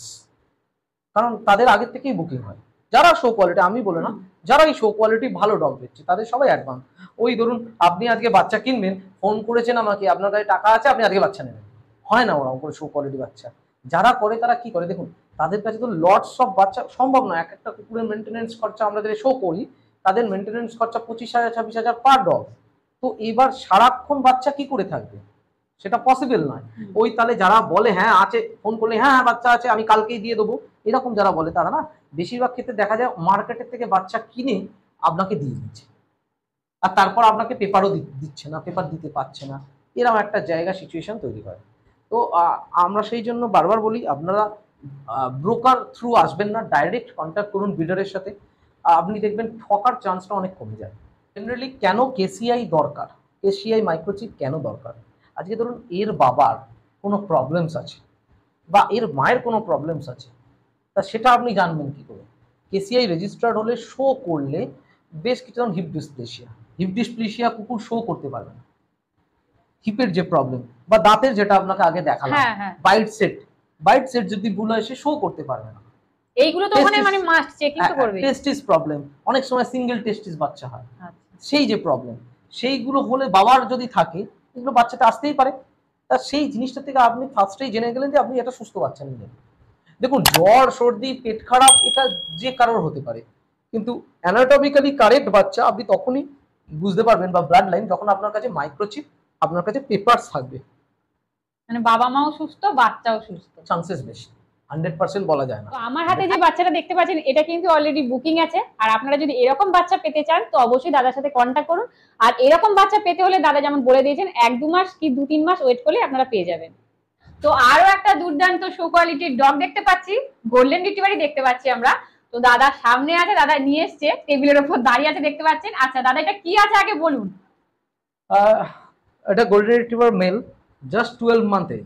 Speaker 2: কারণ তাদের আগের থেকেই বুকিং হয়। যারা শো কোয়ালিটি, আমি বলে না, যারাই শো কোয়ালিটি ভালো ডগ দিচ্ছে তাদের সবাই অ্যাডভান্স। ওই ধরুন আপনি আজকে বাচ্চা কিনবেন, ফোন করেছেন আমাকে, আপনার কাছে টাকা আছে, আপনি আজকে বাচ্চা নেবেন, হয় না ওরা করে শো কোয়ালিটি বাচ্চা। যারা করে তারা কি করে দেখুন, তাদের কাছে তো লটস অফ বাচ্চা সম্ভব নয়, এক একটা কুকুরের মেনটেনেন্স খরচা আমরা যাদের শো করি তাদের মেনটেনেন্স খরচা পঁচিশ হাজার ছাব্বিশ হাজার পার ডগ। তো এবার সারাক্ষণ বাচ্চা কি করে থাকবে, সেটা পসিবল নয়। ওই তাহলে যারা বলে হ্যাঁ আছে, ফোন করলে হ্যাঁ হ্যাঁ বাচ্চা আছে আমি কালকেই দিয়ে দেবো, এরকম যারা বলে তারা না বেশিরভাগ ক্ষেত্রে দেখা যায় মার্কেটের থেকে বাচ্চা কিনে আপনাকে দিয়ে দিচ্ছে, আর তারপর আপনাকে পেপারও দিচ্ছে না, পেপার দিতে পারছে না, এরকম একটা জায়গা সিচুয়েশন তৈরি হয়। তো আমরা সেই জন্য বারবার বলি আপনারা ব্রোকার থ্রু আসবেন না, ডাইরেক্ট কন্ট্যাক্ট করুন বিল্ডারের সাথে, আপনি দেখবেন ঠকার চান্সটা অনেক কমে যায়। জেনারেলি কেন কেসিআই দরকার, কেসিআই মাইক্রোচিপ কেন দরকার, আজকে ধরুন এর বাবার কোনো প্রবলেমস আছে বা এর মায়ের কোনো প্রবলেমস আছে, তা সেটা আপনি জানবেন কি করে? কেসিআই রেজিস্টার্ড হলে শো করলে বেশ কিছু যেমন হিপ ডিসপ্লেসিয়া, হিপ ডিসপ্লেসিয়া কুকুর শো করতে পারবে না, হিপের যে প্রবলেম বা দাঁতের যেটা আপনাকে আগে দেখালাম, বাইট সেট, বাইট সেট যদি ভুল হয় সে শো করতে পারবে না, এইগুলো তো ওখানে মানে মাস্ট চেকিং তো করবে। টেস্টিস প্রবলেম, অনেক সময় সিঙ্গেল টেস্টিস বাচ্চা হয়, সেই যে প্রবলেম সেইগুলো হলে বাবার যদি থাকে এগুলো বাচ্চাটা আসতেই পারে। তা সেই জিনিসটা থেকে আপনি ফার্স্টেই জেনে গেলেন যে আপনি এটা সুস্থ বাচ্চা নিলেন। দেখুন জ্বর সর্দি পেট খারাপ এটা যে কারোর হতে পারে, কিন্তু অ্যানাটমিক্যালি কারেক্ট বাচ্চা আপনি তখনই বুঝতে পারবেন বা ব্লাড লাইন যখন আপনার কাছে মাইক্রোচিপ, আপনার কাছে পেপারস থাকবে।
Speaker 1: মানে বাবা মাও সুস্থ, বাচ্চাও সুস্থ,
Speaker 2: চান্সেস বেশি, হান্ড্রেড পার্সেন্ট বলা যায় না।
Speaker 1: তো আমার হাতে যে বাচ্চাটা দেখতে পাচ্ছেন এটা কিন্তু অলরেডি বুকিং আছে, আর আপনারা যদি এরকম বাচ্চা পেতে চান তো অবশ্যই দাদার সাথে কন্ট্যাক্ট করুন। আর এরকম বাচ্চা পেতে হলে দাদা যেমন বলে দিয়েছেন এক দু মাস কি দু তিন মাস ওয়েট করলে আপনারা পেয়ে যাবেন। তো আরো একটা দুর্দান্ত শো কোয়ালিটির ডগ দেখতে পাচ্ছি, গোল্ডেন রিট্রিভারই দেখতে পাচ্ছি আমরা। তো দাদা সামনে আছে, দাদা নিয়ে এসছে, টেবিলের উপর দাঁড়িয়ে আছে দেখতে পাচ্ছেন। আচ্ছা দাদা এটা কি আছে আগে বলুন।
Speaker 2: এটা golden retriever male, just twelve month age.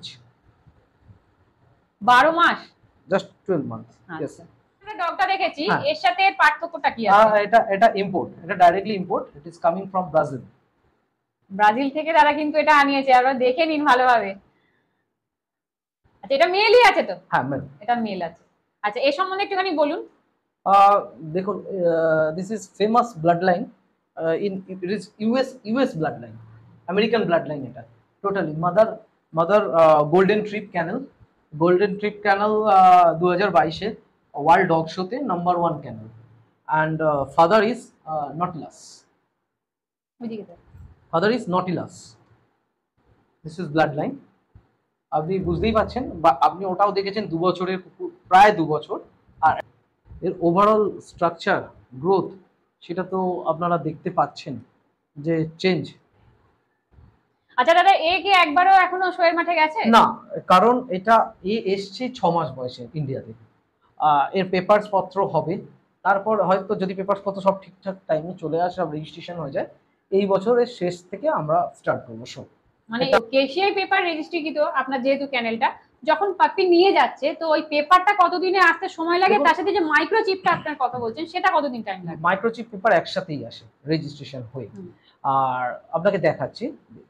Speaker 1: বারো মাস,
Speaker 2: জাস্ট টুয়েলভ মান্থ।
Speaker 1: আচ্ছা ডগটা দেখেছি, এর সাথে পার্থক্যটা কি আছে?
Speaker 2: এটা এটা ইম্পোর্ট, এটা directly import, it is coming from Brazil.
Speaker 1: Brazil থেকে দাদা কিন্তু এটা আনিয়েছে, আপনারা দেখে নিন ভালোভাবে। আচ্ছা এটা মেলই আছে তো?
Speaker 2: হ্যাঁ মেল,
Speaker 1: এটা মেল আছে। আচ্ছা এর সম্বন্ধে একটুখানি বলুন।
Speaker 2: দেখুন this is famous blood line in it is US US blood line, American blood line এটা totally. Mother mother golden trip kennel, golden trip kennel দু হাজার বাইশে ওয়ার্ল্ড ডগ শোতে number one kennel. And father is Nautilus, father is Nautilus. This is blood line. আপনি বুঝতেই পারছেন, বা আপনি ওটাও দেখেছেন দু বছরের কুকুর, প্রায় দু বছর। আর এর ওভারঅল স্ট্রাকচার গ্রোথ সেটা তো আপনারা দেখতে পাচ্ছেন যে চেঞ্জ।
Speaker 1: আচ্ছা দাদা এ কি একবারও এখনো শোয়ের মাঠে গেছে?
Speaker 2: না, কারণ এটা এ এসছে ছ মাস বয়সে ইন্ডিয়াতে। এর পেপারস পত্র হবে, তারপর হয়তো যদি পেপারস পত্র সব ঠিকঠাক টাইমে চলে আসে, সব রেজিস্ট্রেশন হয়ে যায়, এই বছরের শেষ থেকে আমরা স্টার্ট করবো শো।
Speaker 1: মানে কেসিআই পেপার রেজিস্ট্রিকৃত আপনার যেহেতু ক্যানেলটা, যখন পাপি নিয়ে যাচ্ছে তো ওই পেপারটা কতদিনে আসতে সময় লাগে, তার সাথে যে মাইক্রোচিপটা আপনার কথা বলছেন সেটা কতদিন টাইম লাগে?
Speaker 2: মাইক্রোচিপ পেপার একসাথেই আসে রেজিস্ট্রেশন হয়ে। আর আপনাকে দেখাচ্ছি,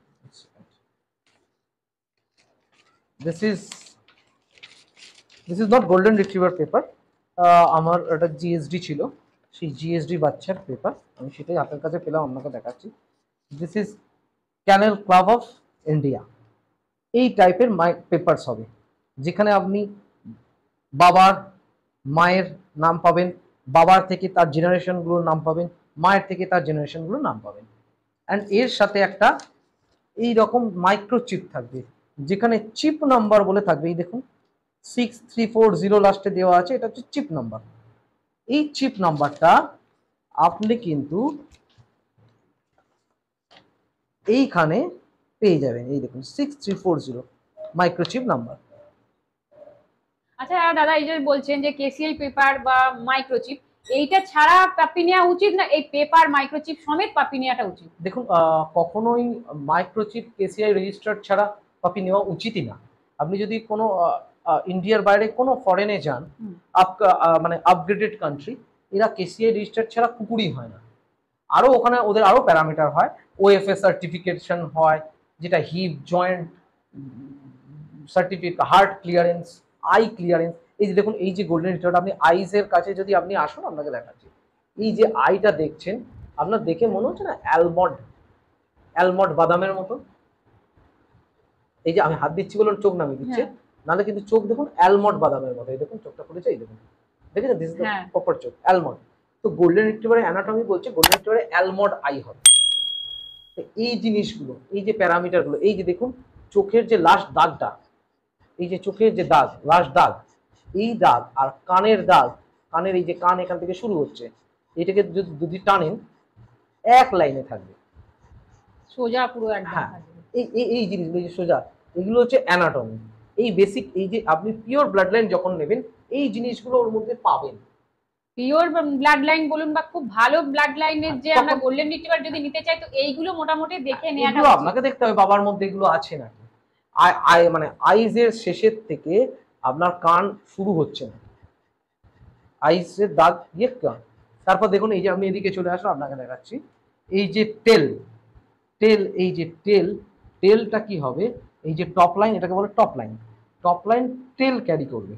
Speaker 2: this is this is not golden retriever paper. আমার একটা জিএসডি ছিল, সেই জিএসডি বাচ্চার পেপার, আমি সেটাই হাতের কাছে পেলাম, আপনাকে দেখাচ্ছি। This is kennel club of India. এই টাইপের পেপারস হবে, যেখানে আপনি বাবার মায়ের নাম পাবেন, বাবার থেকে তার জেনারেশনগুলোর নাম পাবেন, মায়ের থেকে তার জেনারেশনগুলোর নাম পাবেন। অ্যান্ড এর সাথে একটা এই রকম মাইক্রোচিপ থাকবে, যেখানে চিপ নাম্বার বলে থাকবে। এই দেখুন সিক্স থ্রি ফোর জিরো লাস্টে দেওয়া আছে, এটা হচ্ছে চিপ নাম্বার। এই চিপ নাম্বারটা আপনি কিন্তু এইখানে পেয়ে যাবেন। এই দেখুন six three four zero microchip number.
Speaker 1: আচ্ছা দাদা এই যে বলছেন যে কেসিআই পেপার বা মাইক্রোচিপ, এইটা ছাড়া পাপি নেওয়া উচিত না এই পেপার মাইক্রোচিপ সমেত পাপি নেওয়াটা উচিত?
Speaker 2: দেখুন কখনোই মাইক্রোচিপ কেসিআই রেজিস্টার্ড ছাড়া পাপি নেওয়া উচিতই না। আপনি যদি কোনো ইন্ডিয়ার বাইরে কোনো ফরেনে যান, আপ মানে আপগ্রেডেড কান্ট্রি, এরা কেসিআই রেজিস্টার্ড ছাড়া কুকুরই হয় না। আরও ওখানে ওদের আরও প্যারামিটার হয়, ওএফএস সার্টিফিকেশন হয়, যেটা hip joint certificate, heart clearance, eye clearance. এই যে দেখুন এই যে গোল্ডেন রিট্রিভার, আপনি আইসের কাছে যদি আপনি আসুন আপনাকে দেখাচ্ছি। এই যে আইটা দেখছেন, আপনার দেখে মনে হচ্ছে না অ্যালমন্ড অ্যালমন্ড বাদামের মতো? এই যে আমি হাত দিচ্ছি বলে চোখ নামিয়ে দিচ্ছে, নাহলে কিন্তু চোখ দেখুন অ্যালমন্ড বাদামের মতো। এই দেখুন চোখটা খুলেছে, এই দেখুন, দেখেছেন? দিস ইজ দ্য প্রপার চোখ, অ্যালমন্ড। তো গোল্ডেন রিট্রিভারের অ্যানাটমি বলছে গোল্ডেন রিট্রিভারে অ্যালমন্ড আই হবে। এই জিনিসগুলো, এই যে প্যারামিটারগুলো, এই যে দেখুন চোখের যে লাস্ট দাগটা, এই যে চোখের যে দাগ, লাস্ট দাগ, এই দাগ আর কানের দাগ, কানের এই যে কান এখান থেকে শুরু হচ্ছে, এটাকে যদি যদি টানেন এক লাইনে থাকবে
Speaker 1: সোজা পুরো একদম।
Speaker 2: হ্যাঁ, এই এই জিনিসগুলো যে সোজা, এগুলো হচ্ছে অ্যানাটমি। এই বেসিক, এই যে আপনি পিওর ব্লাড লাইন যখন নেবেন এই জিনিসগুলো ওর মধ্যে পাবেন।
Speaker 1: পিওর ব্লাড লাইন বলুন বা খুব ভালো ব্লাড লাইনের যে আমরা গোল্ডেন রিট্রিভার যদি নিতে চাই তো এইগুলো মোটামুটি দেখে নেওয়াটা উচিত।
Speaker 2: আপনাকে দেখতে হবে বাবার মধ্যে এগুলো আছে নাকি। আই আই মানে আইজের শেষের থেকে আপনার কান শুরু হচ্ছে না, আইসের দাগ ইয়ে কান। তারপর দেখুন এই যে আমি এদিকে চলে আসলাম, আপনাকে দেখাচ্ছি এই যে টেল, টেল এই যে টেল, টেলটা কি হবে, এই যে টপ লাইন, এটাকে বলে top line, top line tail carry করবে।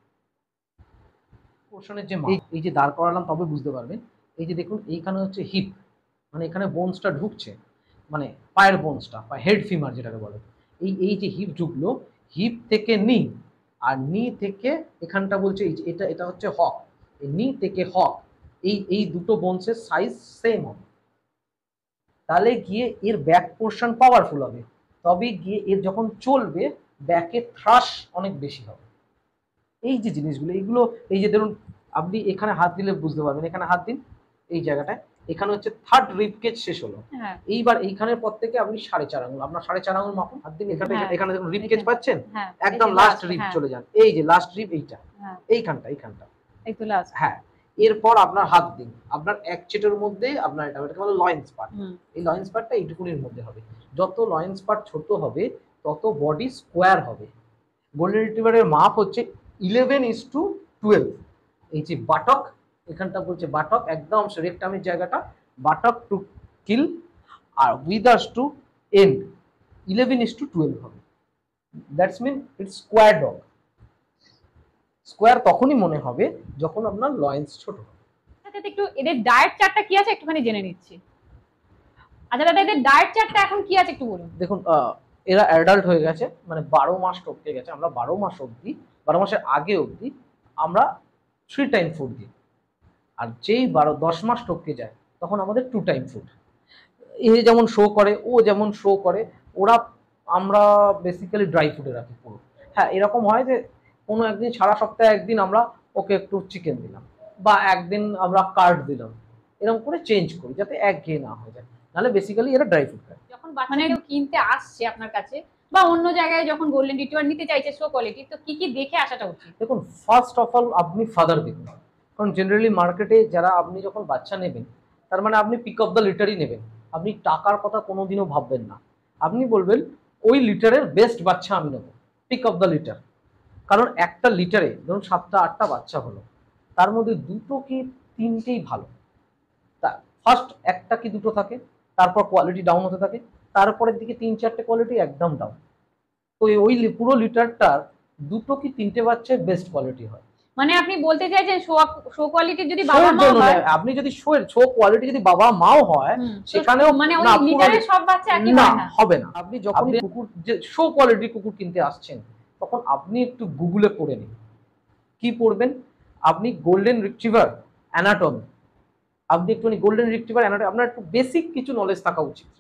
Speaker 2: পোর্শনের যে এই যে দাঁড় করালাম তবে বুঝতে পারবেন। এই যে দেখুন এইখানে হচ্ছে হিপ, মানে এখানে বোনসটা ঢুকছে, মানে পায়ের বোনসটা বা হেড ফিমার যেটাকে বলে, এই এই যে হিপ ঢুকলো, হিপ থেকে নি, আর নি থেকে এখানটা বলছে এই যে এটা এটা হচ্ছে হক, এই নি থেকে হক, এই এই দুটো বোনসের সাইজ সেম হবে। তাহলে গিয়ে এর ব্যাক পোর্শন পাওয়ারফুল হবে, তবে গিয়ে এর যখন চলবে ব্যাকে থ্রাশ অনেক বেশি হবে। এই যে জিনিসগুলো, এইগুলো এই যে ধরুন আপনি এখানে হাত দিলে বুঝতে পারবেন, এখানে হাত দিন এই জায়গাটায়, এখানে হচ্ছে থার্ড রিব কেজ শেষ হলো। এইবার এইখানের পর থেকে আপনি সাড়ে চার আঙুল, আপনার সাড়ে চার আঙুল মাপুন, হাত দিন এখানে, এখানে দেখুন রিব কেজ পাচ্ছেন, একদম লাস্ট রিব চলে যান, এই যে লাস্ট রিব এইটা, এইখানটা এইখানটা এই তো লাস্ট। হ্যাঁ, এরপর আপনার হাত দিন, আপনার এক চেটের মধ্যে আপনার এটা এটাকে বলে লয়েন্স পার্ট, এই লয়েন্স পার্টটা এইটুকুনির মধ্যে হবে। যত লয়েন্স পার্ট ছোট হবে তত বডি স্কোয়ার হবে। গোল্ডেন রিট্রিভারের মাপ হচ্ছে ইলেভেন ইস টু টুয়েলভ। এই যে বাটক, এখানটা বলছে বাটক, একদম রেকটামের জায়গাটা, বাটক টু কিল আর withers to and eleven is two twelve হবে। That's mean it's square dog. Square তখনই মনে হবে যখন আপনার লয়েন্স ছোট হবে।
Speaker 1: আচ্ছা, একটু এদের ডায়েট চার্টটা কি আছে একটুখানি জেনে নিচ্ছি। আচ্ছা দাদা, এদের ডায়েট চার্টটা এখন কি আছে একটু বলুন।
Speaker 2: দেখুন, এরা অ্যাডাল্ট হয়ে গেছে, মানে বারো মাস টপকে গেছে। আমরা বারো মাস অবধি, বারো মাসের আগে অবধি আমরা থ্রি টাইম ফুড দিই, আর যেই বারো দশ মাস টপকে যায় তখন আমাদের টু টাইম ফুড। এ যেমন শো করে, ও যেমন শো করে, ওরা আমরা বেসিক্যালি ড্রাই ফুডে রাখি পুরো। হ্যাঁ, এরকম হয় যে কোনো একদিন সারা সপ্তাহে একদিন আমরা ওকে একটু চিকেন দিলাম, বা একদিন আমরা কার্ড দিলাম, এরকম করে চেঞ্জ করি যাতে একঘেয়ে না হয়ে যায়, নাহলে বেসিক্যালি এরা ড্রাই ফুড খায়।
Speaker 1: যখন বাচ্চা কেউ কিনতে আসছে আপনার কাছে বা অন্য জায়গায় যখন গোল্ডেন রিট্রিভার নিতে চাইছে শো কোয়ালিটি, তো কি কি দেখে আসাটা উচিত?
Speaker 2: দেখুন, ফার্স্ট অফ অল আপনি ফাদার দেখুন, কারণ জেনারেলি মার্কেটে যারা আপনি যখন বাচ্চা নেবেন তার মানে আপনি পিক অফ দ্য লিটারই নেবেন, আপনি টাকার কথা কোনোদিনও ভাববেন না। আপনি বলবেন ওই লিটারের বেস্ট বাচ্চা আমি নেবো, পিক অফ দ্য লিটার। কারণ একটা লিটারে ধরুন সাতটা আটটা বাচ্চা হলো, তার মধ্যে দুটো কি তিনটেই ভালো, তা ফার্স্ট একটা কি দুটো থাকে, তারপর কোয়ালিটি ডাউন হতে থাকে, তারপরের দিকে তিন চারটে কোয়ালিটি একদম ডাউন। তো ওই পুরো লিটারটার দুটো কি তিনটে বাচ্চা বেস্ট কোয়ালিটি হয়।
Speaker 1: মানে আপনি বলতে চাইছেন শো শো কোয়ালিটি যদি বাবা মা হয়,
Speaker 2: আপনি যদি শো শো কোয়ালিটি যদি বাবা মাও হয় সেখানেও
Speaker 1: মানে ওই লিটারের সব বাচ্চা একই হয় না,
Speaker 2: হবে না। আপনি যখন কুকুর যে শো কোয়ালিটি কুকুর কিনতে আসছেন তখন আপনি একটু গুগলে পড়ে নিন। কি পড়বেন? আপনি গোল্ডেন রিট্রিভার অ্যানাটমি, আপনি একটু গোল্ডেন রিট্রিভার অ্যানাটমি, আপনার একটু বেসিক কিছু নলেজ থাকা উচিত।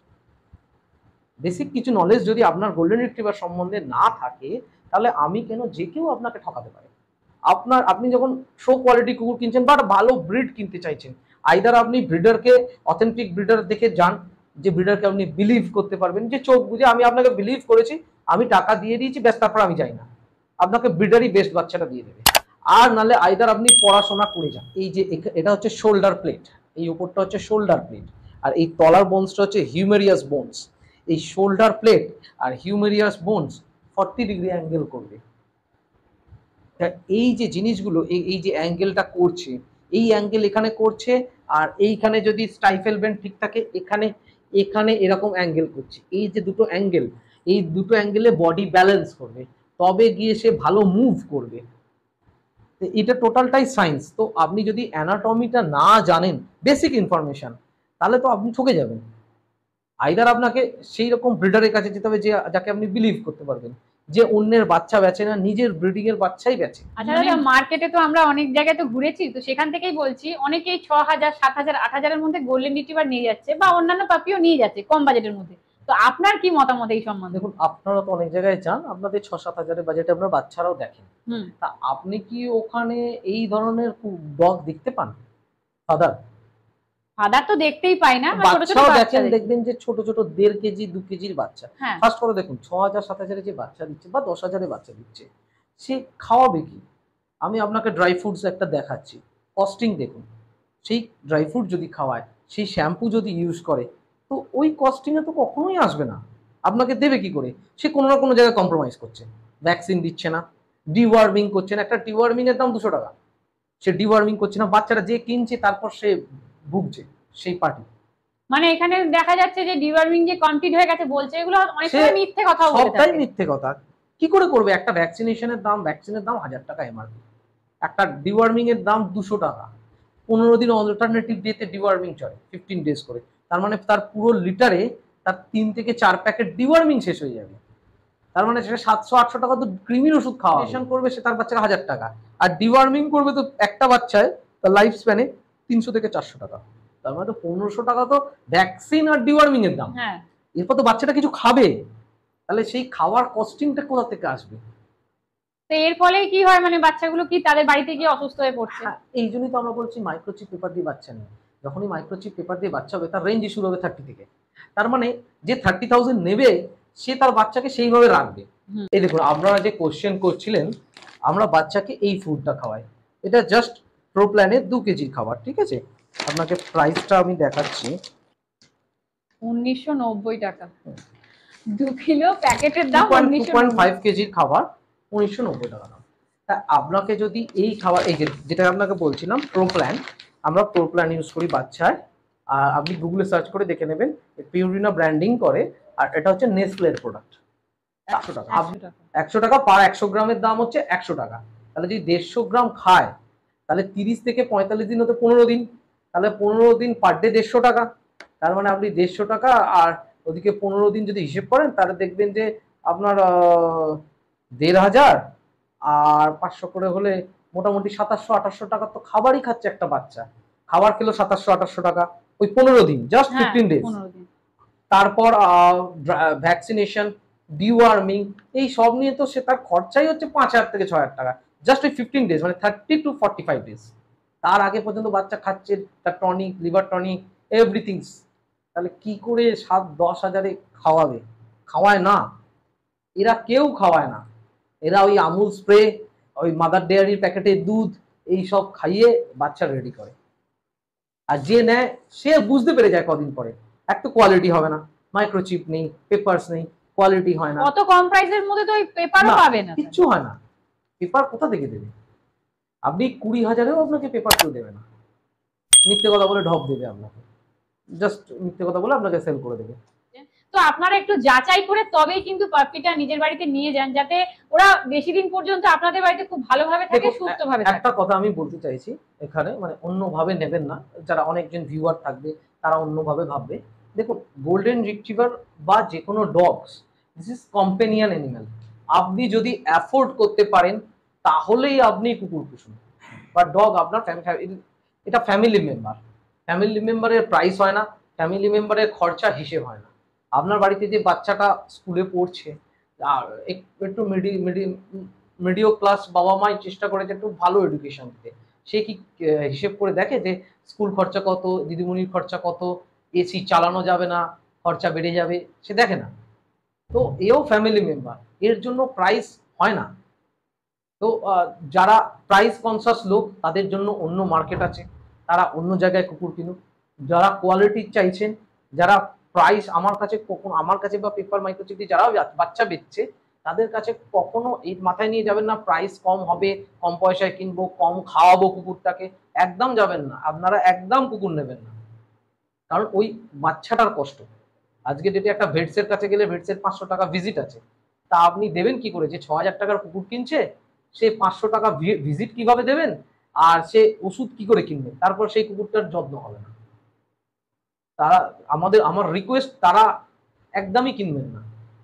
Speaker 2: বেসিক কিছু নলেজ যদি আপনার গোল্ডেন রিট্রিভার সম্বন্ধে না থাকে তাহলে আমি কেন যে কেউ আপনাকে ঠকাতে পারে। আপনার আপনি যখন শো কোয়ালিটি কুকুর কিনছেন বা ভালো ব্রিড কিনতে চাইছেন, আইদার আপনি ব্রিডারকে অথেন্টিক ব্রিডার দেখে যান, যে ব্রিডারকে আপনি বিলিভ করতে পারবেন, যে চোখ বুঝে আমি আপনাকে বিলিভ করেছি, আমি টাকা দিয়ে দিয়েছি, ব্যাস তারপর আমি যাই না, আপনাকে ব্রিডারই বেস্ট বাচ্চাটা দিয়ে দেবে। আর নাহলে আইদার আপনি পড়াশোনা করে যান। এই যে এটা হচ্ছে শোল্ডার প্লেট, এই উপরটা হচ্ছে শোল্ডার প্লেট, আর এই তলার বোনসটা হচ্ছে হিউমেরিয়াস বোনস। এই শোল্ডার প্লেট আর humerus bones forty degree angle করবে। এই যে জিনিসগুলো, এই যে অ্যাঙ্গেলটা করছে, এই অ্যাঙ্গেল এখানে করছে, আর এইখানে যদি স্টাইফেল বেন্ড ঠিক থাকে এখানে এখানে এরকম অ্যাঙ্গেল করছে। এই যে দুটো অ্যাঙ্গেল, এই দুটো অ্যাঙ্গেলে বডি ব্যালেন্স করবে, তবে গিয়ে সে ভালো মুভ করবে। এটা টোটালটাই সায়েন্স। তো আপনি যদি অ্যানাটমিটা না জানেন, বেসিক ইনফরমেশন, তাহলে তো আপনি ঠকে যাবেন। আইদার আপনাকে সেই রকম ব্রিডারের কাছে যেতে হবে যে যাকে আপনি বিলিভ করতে পারবেন, যে অন্যের বাচ্চা বেচে না, নিজের ব্রিডিং এর বাচ্চাই বেচে।
Speaker 1: আচ্ছা দাদা, মার্কেটে তো আমরা অনেক জায়গায় তো ঘুরেছি, তো সেখান থেকেই বলছি অনেকেই ছ হাজার সাত হাজার আট হাজারের মধ্যে গোল্ডেন রিট্রিভার নিয়ে যাচ্ছে বা অন্যান্য পাপিও নিয়ে যাচ্ছে কম বাজেটের মধ্যে। তো আপনার কি মতামত এই সম্বন্ধে?
Speaker 2: দেখুন, আপনারা তো অনেক জায়গায় যান, আপনাদের ছ সাত হাজারের বাজেটে আপনার বাচ্চারাও দেখেন, তা আপনি কি ওখানে এই ধরনের ডগ দেখতে পান? ফাদার
Speaker 1: ফাদার তো দেখতেই পাই না,
Speaker 2: বাচ্চাও দেখেন, দেখবেন যে ছোট ছোট দেড় কেজি দু কেজির বাচ্চা। ফার্স্ট কথা দেখুন, ছ হাজার সাত হাজারে যে বাচ্চা দিচ্ছে বা দশ হাজারের বাচ্চা দিচ্ছে, সে খাওয়াবে কি? আমি আপনাকে ড্রাই ফ্রুটস একটা দেখাচ্ছি, কস্টিং দেখুন। সেই ড্রাই ফ্রুট যদি খাওয়ায়, সেই শ্যাম্পু যদি ইউজ করে, তো ওই কস্টিংয়ে তো কখনোই আসবে না। আপনাকে দেবে কি করে? সে কোনো না কোনো জায়গায় কম্প্রোমাইজ করছে, ভ্যাকসিন দিচ্ছে না, ডিওয়ার্মিং করছে না। একটা ডিওয়ার্মিং এর দাম দুশো টাকা, সে ডিওয়ার্মিং করছে না, বাচ্চারা যে কিনছে তারপর সে ভুগছে সেই পার্টি।
Speaker 1: মানে এখানে দেখা যাচ্ছে যে ডিওয়ার্মিং যে কমপ্লিট হয়ে গেছে বলছে, এগুলো অনেক সময় মিথ্যে কথা বলে।
Speaker 2: সবটাই মিথ্যে কথা। কি করে করবে? একটা ভ্যাকসিনেশনের দাম, ভ্যাকসিনের দাম হাজার টাকা এমআরপি, একটা ডিওয়ার্মিং এর দাম দুশো টাকা। পনেরো দিন অল্টারনেটিভ ডেতে ডিওয়ার্মিং চলে, ফিফটিন ডেজ করে। তার মানে তার পুরো লিটারে তার তিন থেকে চার প্যাকেট ডিওয়ার্মিং শেষ হয়ে যাবে। তার মানে সেটা সাতশো আটশো টাকা তো ক্রিমির ওষুধ খাওয়া করবে সে, তার বাচ্চার হাজার টাকা। আর ডিওয়ার্মিং করবে তো একটা বাচ্চায় তার লাইফ স্প্যানে তিনশো থেকে চারশো টাকা। তো তার মানে তো পনেরোশো টাকা তো ভ্যাকসিন আর ডিওয়ার্মিং এর দাম।
Speaker 1: হ্যাঁ,
Speaker 2: এরপর তো বাচ্চাটা কিছু খাবে, তাহলে সেই খাওয়ার কস্টিংটা কোথা থেকে আসবে?
Speaker 1: তো এর ফলে কি হয়, মানে বাচ্চাগুলো কি তাদের বাড়িতে গিয়ে অসুস্থ হয়ে পড়ছে?
Speaker 2: হ্যাঁ, এই জন্যই তো আমরা বলছি মাইক্রোচিপ পেপার দিয়ে বাচ্চা নেই। যখনই মাইক্রোচিপ পেপার দিয়ে বাচ্চা হবে তার রেঞ্জ শুরু হবে থার্টি থেকে। তার মানে যে থার্টি থাউজেন্ড নেবে সে তার বাচ্চাকে সেইভাবে রাখবে।
Speaker 1: হুম।
Speaker 2: এই দেখুন আপনারা যে কোশ্চেন করছিলেন, আমরা বাচ্চাকে এই ফুডটা খাওয়াই, এটা জাস্ট প্রো প্ল্যানের দু কেজির খাবার, ঠিক আছে? আপনাকে প্রাইসটা আমি দেখাচ্ছি।
Speaker 1: উনিশশো নব্বই টাকা দু কিলো প্যাকেটের দাম
Speaker 2: টু
Speaker 1: উনিশশো
Speaker 2: পয়েন্ট ফাইভ কেজির খাবার উনিশশো নব্বই টাকা দাম। তা আপনাকে যদি এই খাবার, এই যে যেটা আপনাকে বলছিলাম প্রো প্ল্যান, আমরা প্রো প্ল্যান ইউজ করি বাচ্চায়। আর আপনি গুগলে সার্চ করে দেখে নেবেন, পিউরিনা ব্র্যান্ডিং করে, আর এটা হচ্ছে নেসলের প্রোডাক্ট। একশো টাকা একশো টাকা পার একশো গ্রামের দাম হচ্ছে একশো টাকা। তাহলে যদি দেড়শো গ্রাম খায় তাহলে তিরিশ থেকে পঁয়তাল্লিশ দিন হতে পনেরো দিন, তাহলে পনেরো দিন পার ডে দেড়শো টাকা। তার মানে আপনি দেড়শো টাকা আর ওদিকে পনেরো দিন যদি হিসেব করেন তাহলে দেখবেন যে আপনার দেড় হাজার আর পাঁচশো করে হলে মোটামুটি সাতাশশো আঠাশশো টাকা তো খাবারই খাচ্ছে একটা বাচ্চা। খাবার খেলো সাতাশশো আঠাশশো টাকা ওই পনেরো দিন, জাস্ট ফিফটিন ডেজ। তারপর ভ্যাকসিনেশন, ডিওয়ার্মিং, এই সব নিয়ে তো সে তার খরচাই হচ্ছে পাঁচ হাজার থেকে ছয় হাজার টাকা, জাস্ট ওই ফিফটিন ডেজ, মানে thirty to forty five days. তার আগে পর্যন্ত বাচ্চা খাচ্ছে তার টনিক, লিভার টনিক, এভরিথিংস। তাহলে কি করে সাত দশ হাজারে খাওয়াবে? খাওয়ায় না, এরা কেউ খাওয়ায় না। এরা ওই আমুল স্প্রে, ওই মাদার ডেয়ারির প্যাকেটের দুধ, এই সব খাইয়ে বাচ্চা রেডি করে। আর যে নেয় সে বুঝতে পেরে যায় কদিন পরে, এক তো কোয়ালিটি হবে না, মাইক্রোচিপ নেই, পেপারস নেই, কোয়ালিটি হয় না।
Speaker 1: কত কম প্রাইসের মধ্যে তো ওই পেপারও পাবে না,
Speaker 2: কিচ্ছু হয় না। পেপার কোথা থেকে দেবে? আপনি কুড়ি হাজারেও আপনাকে পেপার কেউ দেবে না, মিথ্যে কথা বলে ঢপ দেবে আপনাকে, জাস্ট মিথ্যে কথা বলে আপনাকে সেল করে দেবে।
Speaker 1: তো আপনারা একটু যাচাই করে তবেই কিন্তু পাপ্পিটা নিজের বাড়িতে নিয়ে যান, যাতে ওরা বেশি দিন পর্যন্ত আপনাদের বাড়িতে খুব ভালোভাবে থাকে, সুস্থভাবে থাকে।
Speaker 2: একটা কথা আমি বলতে চাইছি এখানে, মানে অন্যভাবে নেবেন না, যারা অনেকজন ভিউয়ার থাকবে তারা অন্যভাবে ভাববে। দেখুন, গোল্ডেন রিট্রিভার বা যে কোনো dogs, this is companion animal. আপনি যদি অ্যাফোর্ড করতে পারেন তাহলেই আপনি কুকুর পুষুন বা ডগ। আপনার এটা ফ্যামিলি মেম্বার, ফ্যামিলি মেম্বারের প্রাইস হয় না, ফ্যামিলি মেম্বারের খরচা হিসেব হয় না। আপনার বাড়িতে যে বাচ্চাটা স্কুলে পড়ছে, আর একটু মিডি মিডি মিডিও ক্লাস বাবা মাই চেষ্টা করেছে একটু ভালো এডুকেশন দিতে, সে কি হিসেব করে দেখে যে স্কুল খরচা কত, দিদিমণির খরচা কত, এসি চালানো যাবে না, খরচা বেড়ে যাবে, সে দেখে না। তো এও ফ্যামিলি মেম্বার, এর জন্য প্রাইস হয় না। তো যারা প্রাইস কনসাস লোক তাদের জন্য অন্য মার্কেট আছে, তারা অন্য জায়গায় কুকুর কিনুক। যারা কোয়ালিটি চাইছেন, যারা প্রাইস আমার কাছে কখনো, আমার কাছে বা পেপার মাইক্রোচিপ দিয়ে যারা বাচ্চা বেচছে তাদের কাছে কখনো এই মাথায় নিয়ে যাবেন না প্রাইস কম হবে, কম পয়সায় কিনবো, কম খাওয়াবো কুকুরটাকে, একদম যাবেন না। আপনারা একদম কুকুর নেবেন না, কারণ ওই বাচ্চাটার কষ্ট। আজকে ডেটে একটা ভেটসের কাছে গেলে ভেটসের পাঁচশো টাকা ভিজিট আছে, তা আপনি দেবেন কি করে? যে ছ হাজার টাকার কুকুর কিনছে সে পাঁচশো টাকা ভিজিট কিভাবে দেবেন, আর সে ওষুধ কি করে কিনবে, তারপর সেই কুকুরটার যত্ন হবে না। তারা আমাদের, আমার রিকোয়েস্ট, তারা একদমই কিনবেন না,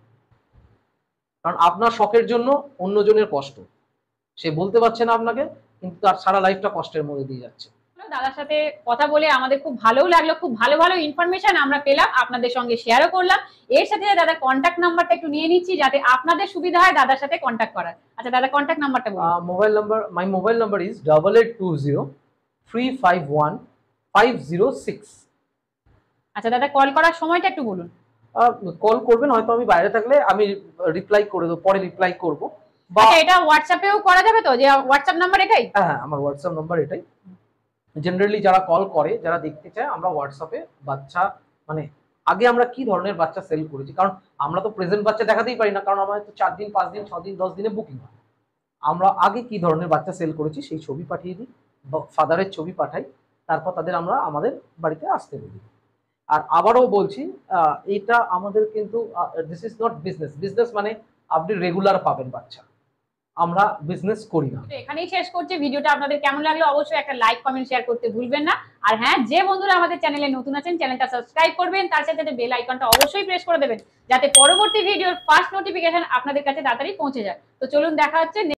Speaker 2: কারণ আপনার শখের জন্য অন্যজনের কষ্ট। সে বলতে পারছে না আপনাকে, কিন্তু তার সারা লাইফটা কষ্টের মধ্যে দিয়ে যাচ্ছে।
Speaker 1: দাদার সাথে কথা বলে আমাদের খুব ভালোও লাগলো, খুব ভালো ভালো ইনফরমেশন আমরা পেলাম, আপনাদের সঙ্গে শেয়ারও করলাম। এর সাথে দাদা কন্ট্যাক্ট নাম্বারটা একটু নিয়ে নিচ্ছি যাতে আপনাদের সুবিধা হয় দাদার সাথে কন্ট্যাক্ট করার। আচ্ছা দাদা, কন্ট্যাক্ট নাম্বারটা বলুন।
Speaker 2: Mobile number, my mobile number is double eight two zero three five one five zero six.
Speaker 1: আচ্ছা দাদা, কল করার সময়টা একটু বলুন।
Speaker 2: কল করবেন, হয়তো আমি বাইরে থাকলে আমি রিপ্লাই করে দেবো, পরে রিপ্লাই করবো।
Speaker 1: আচ্ছা, এটা হোয়াটসঅ্যাপেও করা যাবে তো? যে হোয়াটসঅ্যাপ নাম্বার এটাই?
Speaker 2: হ্যাঁ, আমার হোয়াটসঅ্যাপ নাম্বার এটাই। জেনারেলি যারা কল করে, যারা দেখতে চায়, আমরা হোয়াটসঅ্যাপে বাচ্চা, মানে আগে আমরা কি ধরনের বাচ্চা সেল করেছি, কারণ আমরা তো প্রেজেন্ট বাচ্চা দেখাতেই পারি না, কারণ আমাদের তো চার দিন পাঁচ দিন ছ দিন দশ দিনে বুকিং হয়। আমরা আগে কি ধরনের বাচ্চা সেল করেছি সেই ছবি পাঠিয়ে দিই, ফাদারের ছবি পাঠাই, তারপর তাদের আমরা আমাদের বাড়িতে আসতে বলি। আর আবারও বলছি, এটা আমাদের কিন্তু this is not business. Business মানে আপনি রেগুলার পাবেন বাচ্চা, আমরা বিজনেস করি না।
Speaker 1: এখানেই শেষ করছি ভিডিওটা। আপনাদের কেমন লাগলো অবশ্যই একটা লাইক কমেন্ট শেয়ার করতে ভুলবেন না। আর হ্যাঁ, যে বন্ধুরা আমাদের চ্যানেলে নতুন আছেন চ্যানেলটা সাবস্ক্রাইব করবেন, তার সাথে বেল আইকনটা অবশ্যই প্রেস করে দেবেন যাতে পরবর্তী ভিডিওর ফার্স্ট নোটিফিকেশন আপনাদের কাছে তাড়াতাড়ি পৌঁছে যায়। তো চলুন, দেখা হচ্ছে।